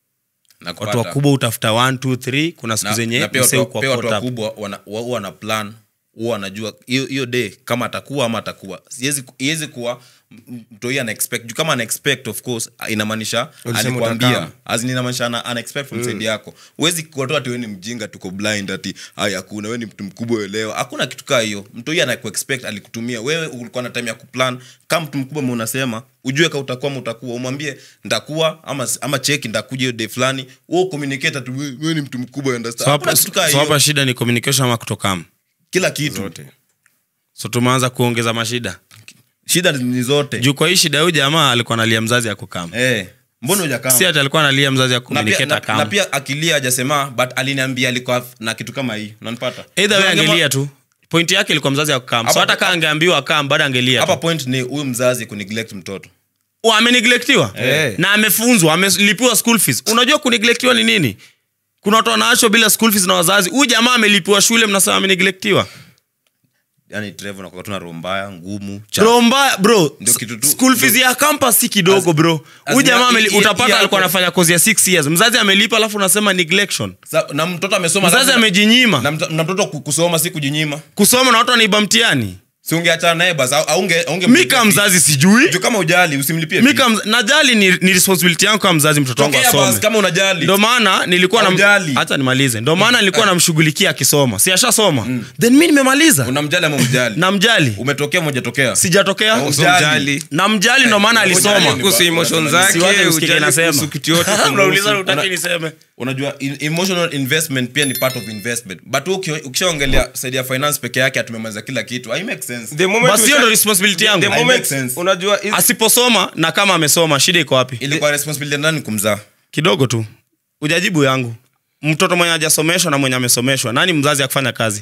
[SPEAKER 1] Watu wakubwa utafuta 1 2 3 kuna siku zenye mseu kwa caught up. Watu
[SPEAKER 2] wakubwa wana plan, wanajua hiyo day kama atakuwa ama atakuwa. Siwezi kuwa mtoi ana expect. Kama ana expect of course inamaanisha alikwambia. Inamaanisha ana expect from side yako. Huwezi kutoa ati wewe ni mjinga tuko blind ati hakuna wewe ni mtu mkubwa elewa. Hakuna kitu kama hiyo. Mtoi ana expect alikutumia. Wewe ulikuwa na time ya kuplan. Kama mtu mkubwa unasema ujue kama utakuwa ama utakuwa. Umwambie nitakuwa ama check nitakuja hiyo day fulani. Wewe communicate tu wewe ni mtu mkubwa understand.
[SPEAKER 1] So hapa shida ni communication ama kutokam.
[SPEAKER 2] Kila kitu
[SPEAKER 1] zote. So tumeanza kuongeza mashida.
[SPEAKER 2] Shida ni zote.
[SPEAKER 1] Juu kwa hii shida huyu jamaa alikuwa analia mzazi akukam.
[SPEAKER 2] Mbona hujakam?
[SPEAKER 1] Si ati alikuwa analia mzazi akomunicate akam.
[SPEAKER 2] Na pia akilia hajasema but aliniambia alikuwa na kitu kama hii. Unanipata?
[SPEAKER 1] Either way angelia tu. Point yake ilikuwa mzazi akukam. So hata kama angeambiwa akam bado angelia.
[SPEAKER 2] Hapa point ni huyu mzazi kuneglect mtoto.
[SPEAKER 1] Ameneglectiwa na amefunzwa, amelipiwa school fees. Unajua kuneglectiwa ni nini? Kuna watu wanaachwa bila school fees na wazazi. Huyu jamaa amelipiwa shule mnasema ameneglectiwa.
[SPEAKER 2] Yani Trevor na kwa tuna roho mbaya, ngumu,
[SPEAKER 1] roho mbaya bro. School fees ya campus si kidogo bro. Huyu jamaa utapata alikuwa anafanya course ya 6 years. Mzazi amelipa alafu unasema neglection.
[SPEAKER 2] Na mtoto amesoma
[SPEAKER 1] mzazi amejinyima.
[SPEAKER 2] Na mtoto kusoma si kujinyima.
[SPEAKER 1] Kusoma na watu wanaiba mtihani.
[SPEAKER 2] Si ungeachana naye basi au
[SPEAKER 1] mika mzazi sijui.
[SPEAKER 2] Juu kama ujali usimlipie.
[SPEAKER 1] Mika najali ni responsibility yangu kama mzazi mtoto wangu asome.
[SPEAKER 2] Basi kama unajali.
[SPEAKER 1] Ndio maana nilikuwa hata nimalize. Ndio maana nilikuwa namshughulikia akisoma. Si ashasoma. Then mimi nimemaliza.
[SPEAKER 2] Unamjali ama umjali?
[SPEAKER 1] Namjali.
[SPEAKER 2] Umetokea moja tokea?
[SPEAKER 1] Sijatokea.
[SPEAKER 2] Umjali.
[SPEAKER 1] Namjali ndio maana alisoma.
[SPEAKER 3] Kuhusu emotions zake,
[SPEAKER 1] kuhusu kitu yote. Unauliza unataka niseme.
[SPEAKER 2] Unajua emotional investment pia ni part of investment. But ukishaongelea side ya finance peke yake atumemaliza kila kitu. I make sense.
[SPEAKER 1] Basi hiyo ndio responsibility yangu.
[SPEAKER 3] The moment unajua
[SPEAKER 1] asiposoma na kama amesoma shida iko wapi?
[SPEAKER 2] Ilikuwa responsibility nani kumzaa?
[SPEAKER 1] Kidogo tu. Ujajibu yangu. Mtoto mwenye hajasomeshwa na mwenye amesomeshwa, nani mzazi akifanya kazi?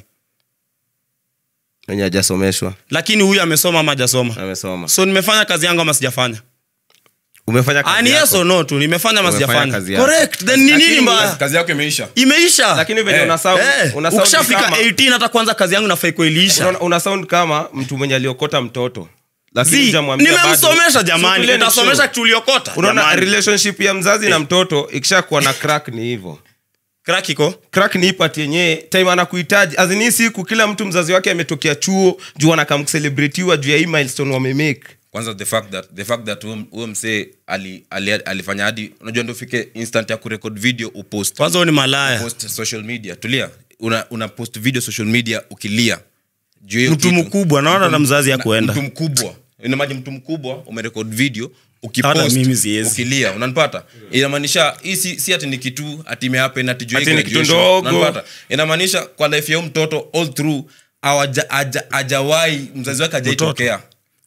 [SPEAKER 3] Mwenye hajasomeshwa.
[SPEAKER 1] Lakini huyu amesoma ama hajasoma?
[SPEAKER 3] Amesoma.
[SPEAKER 1] So nimefanya kazi yangu ama sijafanya?
[SPEAKER 3] Umefanya kazi
[SPEAKER 1] yako. Yes or no tu, nimefanya ama sijafanya? Correct. Then nini mbaya?
[SPEAKER 2] Kazi yako imeisha.
[SPEAKER 1] Imeisha.
[SPEAKER 3] Lakini venye una sound
[SPEAKER 1] ukishafika 18 hata kwanza kazi yangu nafai kuilisha.
[SPEAKER 3] Una sound kama mtu mwenye aliokota mtoto. Lakini
[SPEAKER 1] jamwambia bado. Nimemsomesha jamani. Utasomesha kitu uliokota.
[SPEAKER 3] Unaona relationship ya mzazi na mtoto ikishakuwa na crack ni hivyo.
[SPEAKER 1] Crack iko?
[SPEAKER 3] Crack ni ipati yenyewe time anakuhitaji. Azini siku kila mtu mzazi wake ametokea chuo, juu anakamcelebratiwa juu ya hii milestone wamemake.
[SPEAKER 2] Kwanza the fact that huyo msee alifanya hadi unajua ndio ufike instant ya kurecord video upost.
[SPEAKER 1] Kwanza ni malaya.
[SPEAKER 2] Post social media. Tulia. Una post video social media ukilia.
[SPEAKER 1] Mtu mkubwa naona na mzazi ya kuenda.
[SPEAKER 2] Mtu mkubwa. Inamaji mtu mkubwa umerecord video ukipost ukilia. Unanipata? Inamaanisha hii si ati ni kitu ati imehappen ati juu
[SPEAKER 3] graduation.
[SPEAKER 2] Unanipata? Inamaanisha kwa life ya mtoto all through hajawahi mzazi wake hajaitokea.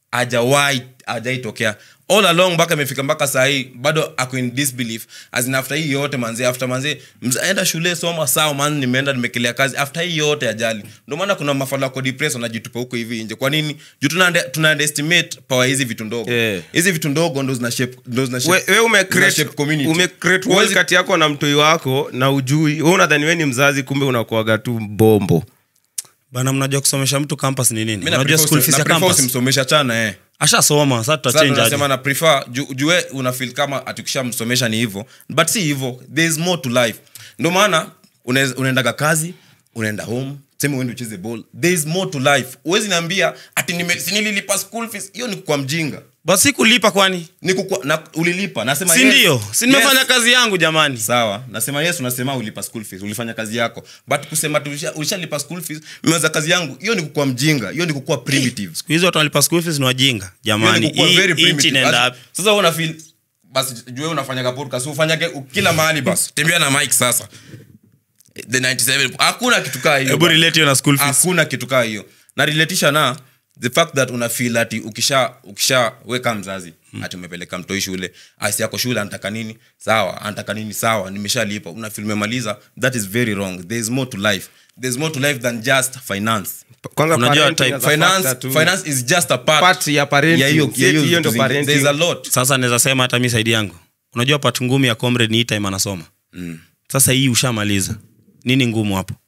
[SPEAKER 2] Hajaitokea all along mpaka imefika mpaka saa hii bado ako in disbelief as in after hii yote manze aenda shule soma sawa man nimeenda nimekelea kazi after hii yote ajali. Ndio maana kuna mafala yako depression najitupa huko hivi nje. Kwa nini? Juu tuna underestimate power hizi vitu ndogo. Hizi vitu ndogo ndo zina shape
[SPEAKER 3] wewe umecreate world kati yako na mtoi wako na ujui. Wewe unadhani wewe ni mzazi kumbe unakuaga tu bombo.
[SPEAKER 1] Bana mnajua kusomesha mtu campus ni nini? Unajua school fees ya campus.
[SPEAKER 2] Simsomesha chana
[SPEAKER 1] ashasoma sasa tutachange aje.
[SPEAKER 2] Nasema na prefer jue una feel kama atukishamsomesha ni hivyo but si hivyo, there is more to life. Ndio maana unaenda kazi, unaenda home, sema uende ucheze ball, there is more to life. Uwezi niambia ati nililipa school fees, hiyo ni kwa mjinga.
[SPEAKER 1] Basi kulipa kwani?
[SPEAKER 2] Na ulilipa, nasema
[SPEAKER 1] yes. Si ndio? Si nimefanya kazi yangu jamani.
[SPEAKER 2] Sawa, nasema yes, unasema ulipa school fees, ulifanya kazi yako. But kusema ulishalipa school fees, nimeanza kazi yangu, hiyo ni kwa mjinga, hiyo ni kwa primitive.
[SPEAKER 1] Siku hizo watu wanalipa school fees ni wajinga. Jamani, hii nenda.
[SPEAKER 2] Sasa una feel basi jue unafanya podcast, ufanyage kila mahali basi. Tembea na mic sasa. The 97 hakuna kitu kaa hiyo.
[SPEAKER 1] Hebu relate na school fees.
[SPEAKER 2] Hakuna kitu kaa hiyo. Na relatisha na the fact that una feel ati ukisha weka mzazi ati umepeleka mtoi shule, asi yako shule anataka nini? Sawa, nimeshalipa. Una feel umemaliza. That is very wrong. There is more to life. There is more to life than just finance.
[SPEAKER 3] Kwanza
[SPEAKER 2] finance is just a part
[SPEAKER 3] ya parenting. Hiyo ndio parenting.
[SPEAKER 2] There is a lot.
[SPEAKER 1] Sasa naweza sema hata mimi side yangu. Unajua part ngumu ya comrade ni time anasoma. Sasa hii ushamaliza. Nini ngumu hapo?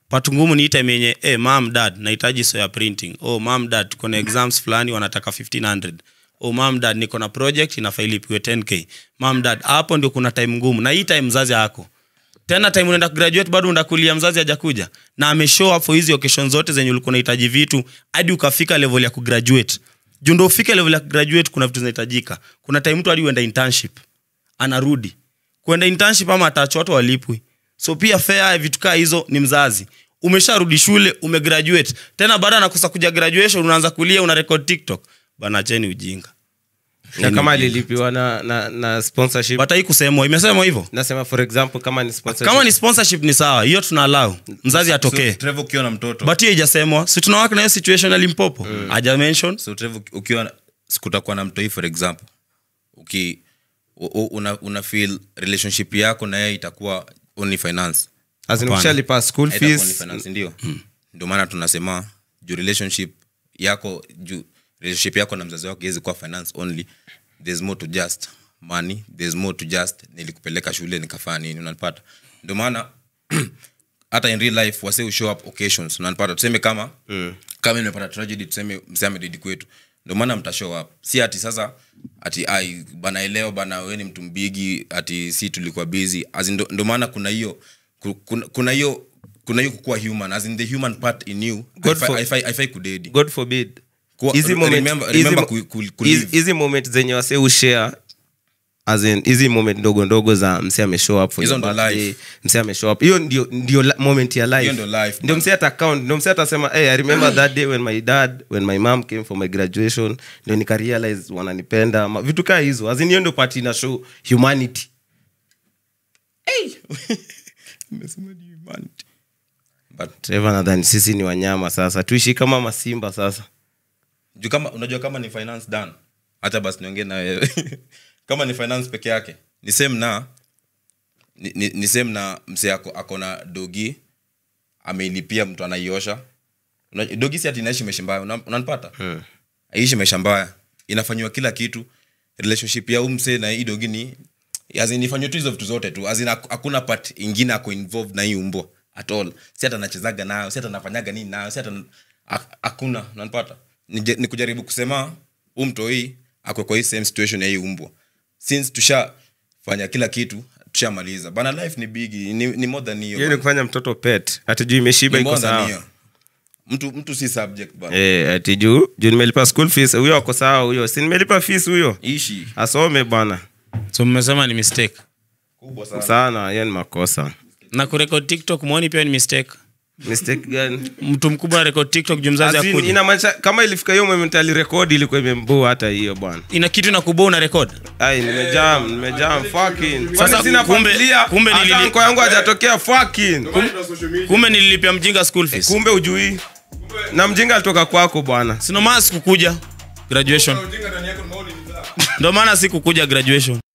[SPEAKER 1] Patu ngumu ni time yenye mom dad nahitaji soya printing. Mom dad tuko na exams fulani wanataka 1500. Mom dad niko na project inafaa ilipiwe 10k. Mom dad hapo ndio kuna time ngumu. Na hii time mzazi yako. Tena time unaenda graduate bado unakulia mzazi hajakuja. Na ameshow up for hizo occasions zote zenye ulikuwa unahitaji vitu hadi ukafika level ya kugraduate. Juu ndio ufike level ya graduate kuna vitu zinahitajika. Kuna time mtu hadi uenda internship. Anarudi. Kuenda internship ama ataachwa watu walipwi. So pia fair vitu kaa hizo ni mzazi. Umesharudi shule, umegraduate. Tena baada nakosa kuja graduation unaanza kulia una record TikTok. Bana cheni ujinga.
[SPEAKER 3] Na kama alilipiwa na sponsorship.
[SPEAKER 1] Bata hii kusemwa, imesemwa hivyo.
[SPEAKER 3] Nasema for example kama ni sponsorship.
[SPEAKER 1] Kama ni sponsorship ni sawa, hiyo tuna allow. Mzazi atokee.
[SPEAKER 2] So, Trevor ukiwa na mtoto.
[SPEAKER 1] But hiyo haijasemwa. Si tunawaka na hiyo situation ya Limpopo. Haja mention.
[SPEAKER 2] So Trevor ukiwa kutakuwa na mtoi for example. Una feel relationship yako na yeye itakuwa only finance.
[SPEAKER 3] As in ukishalipa school fees.
[SPEAKER 2] Only finance ndio. Ndio maana tunasema relationship yako na mzazi wako iweze kuwa finance only. There's more to just money, there's more to just nilikupeleka shule nikafanya nini, unanipata. Ndio maana hata in real life wase show up occasions, unanipata. Tuseme kama nimepata tragedy, tuseme mseme didi kwetu. Ndio maana mta show up. Si ati sasa ati bana leo bana wewe ni mtu mbigi ati si tulikuwa busy. As in ndio maana kuna hiyo kukua human, as in the human part in you. I could
[SPEAKER 3] God forbid. Easy moment zenye wase ushare, as in easy moment ndogo za mse ameshow up for your birthday, mse ameshow up. Hiyo ndio moment ya life. Ndio mse account, ndio mse atasema I remember that day when my mom came for my graduation, ndio nika realize wananipenda. Vitu kama hizo. As in hiyo ndio part ina show humanity.
[SPEAKER 2] Nimesema humanity.
[SPEAKER 3] But Trevor nadhani sisi ni wanyama sasa. Tuishi kama masimba sasa.
[SPEAKER 2] Unajua kama ni finance done. Acha basi niongee na wewe. Kama ni finance peke yake. Ni same na mse yako akona dogi ameilipia mtu anaiosha. Dogi si ati inaishi maisha mbaya, unanipata? Aishi maisha mbaya. Inafanywa kila kitu. Relationship ya mse na hii dogi ni inafanywa tu hizo vitu zote tu. Hakuna part ingine ako involved na hii mbwa at all. Si hata anachezaga nayo, si hata anafanyaga nini nayo, si hata hakuna, unanipata? Ni kujaribu kusema mtoi akwe kwa hii same situation ya hii mbwa. Since tushafanya kila kitu, tushamaliza. Bana life ni big, ni more than hiyo.
[SPEAKER 3] Yeye ni kufanya mtoto pet. Atijui imeshiba iko sawa.
[SPEAKER 2] Mtu si subject bana.
[SPEAKER 3] Atijui nimelipa school fees, huyo ako sawa huyo. Si nimelipa fees huyo.
[SPEAKER 2] Ishi.
[SPEAKER 3] Asome bana.
[SPEAKER 1] So mmesema ni mistake.
[SPEAKER 2] Kubwa sana.
[SPEAKER 3] Sana, hiyo ni makosa.
[SPEAKER 1] Na kurecord TikTok muone pia ni mistake.
[SPEAKER 3] Mistake gani?
[SPEAKER 1] Mtu mkubwa record TikTok jumzazi akuja.
[SPEAKER 3] Inamaanisha kama ilifika hiyo moment alirecord ilikuwa imemboa hata hiyo bwana.
[SPEAKER 1] Ina kitu na kuboa una record.
[SPEAKER 3] Nimejam fucking.
[SPEAKER 1] Sasa
[SPEAKER 3] sina familia. Kumbe nililipa yangu hajatokea fucking.
[SPEAKER 1] Kumbe nililipia mjinga school fees.
[SPEAKER 3] Kumbe ujui. Na mjinga alitoka kwako bwana.
[SPEAKER 1] Sino maana sikukuja graduation. Ndio maana sikukuja graduation.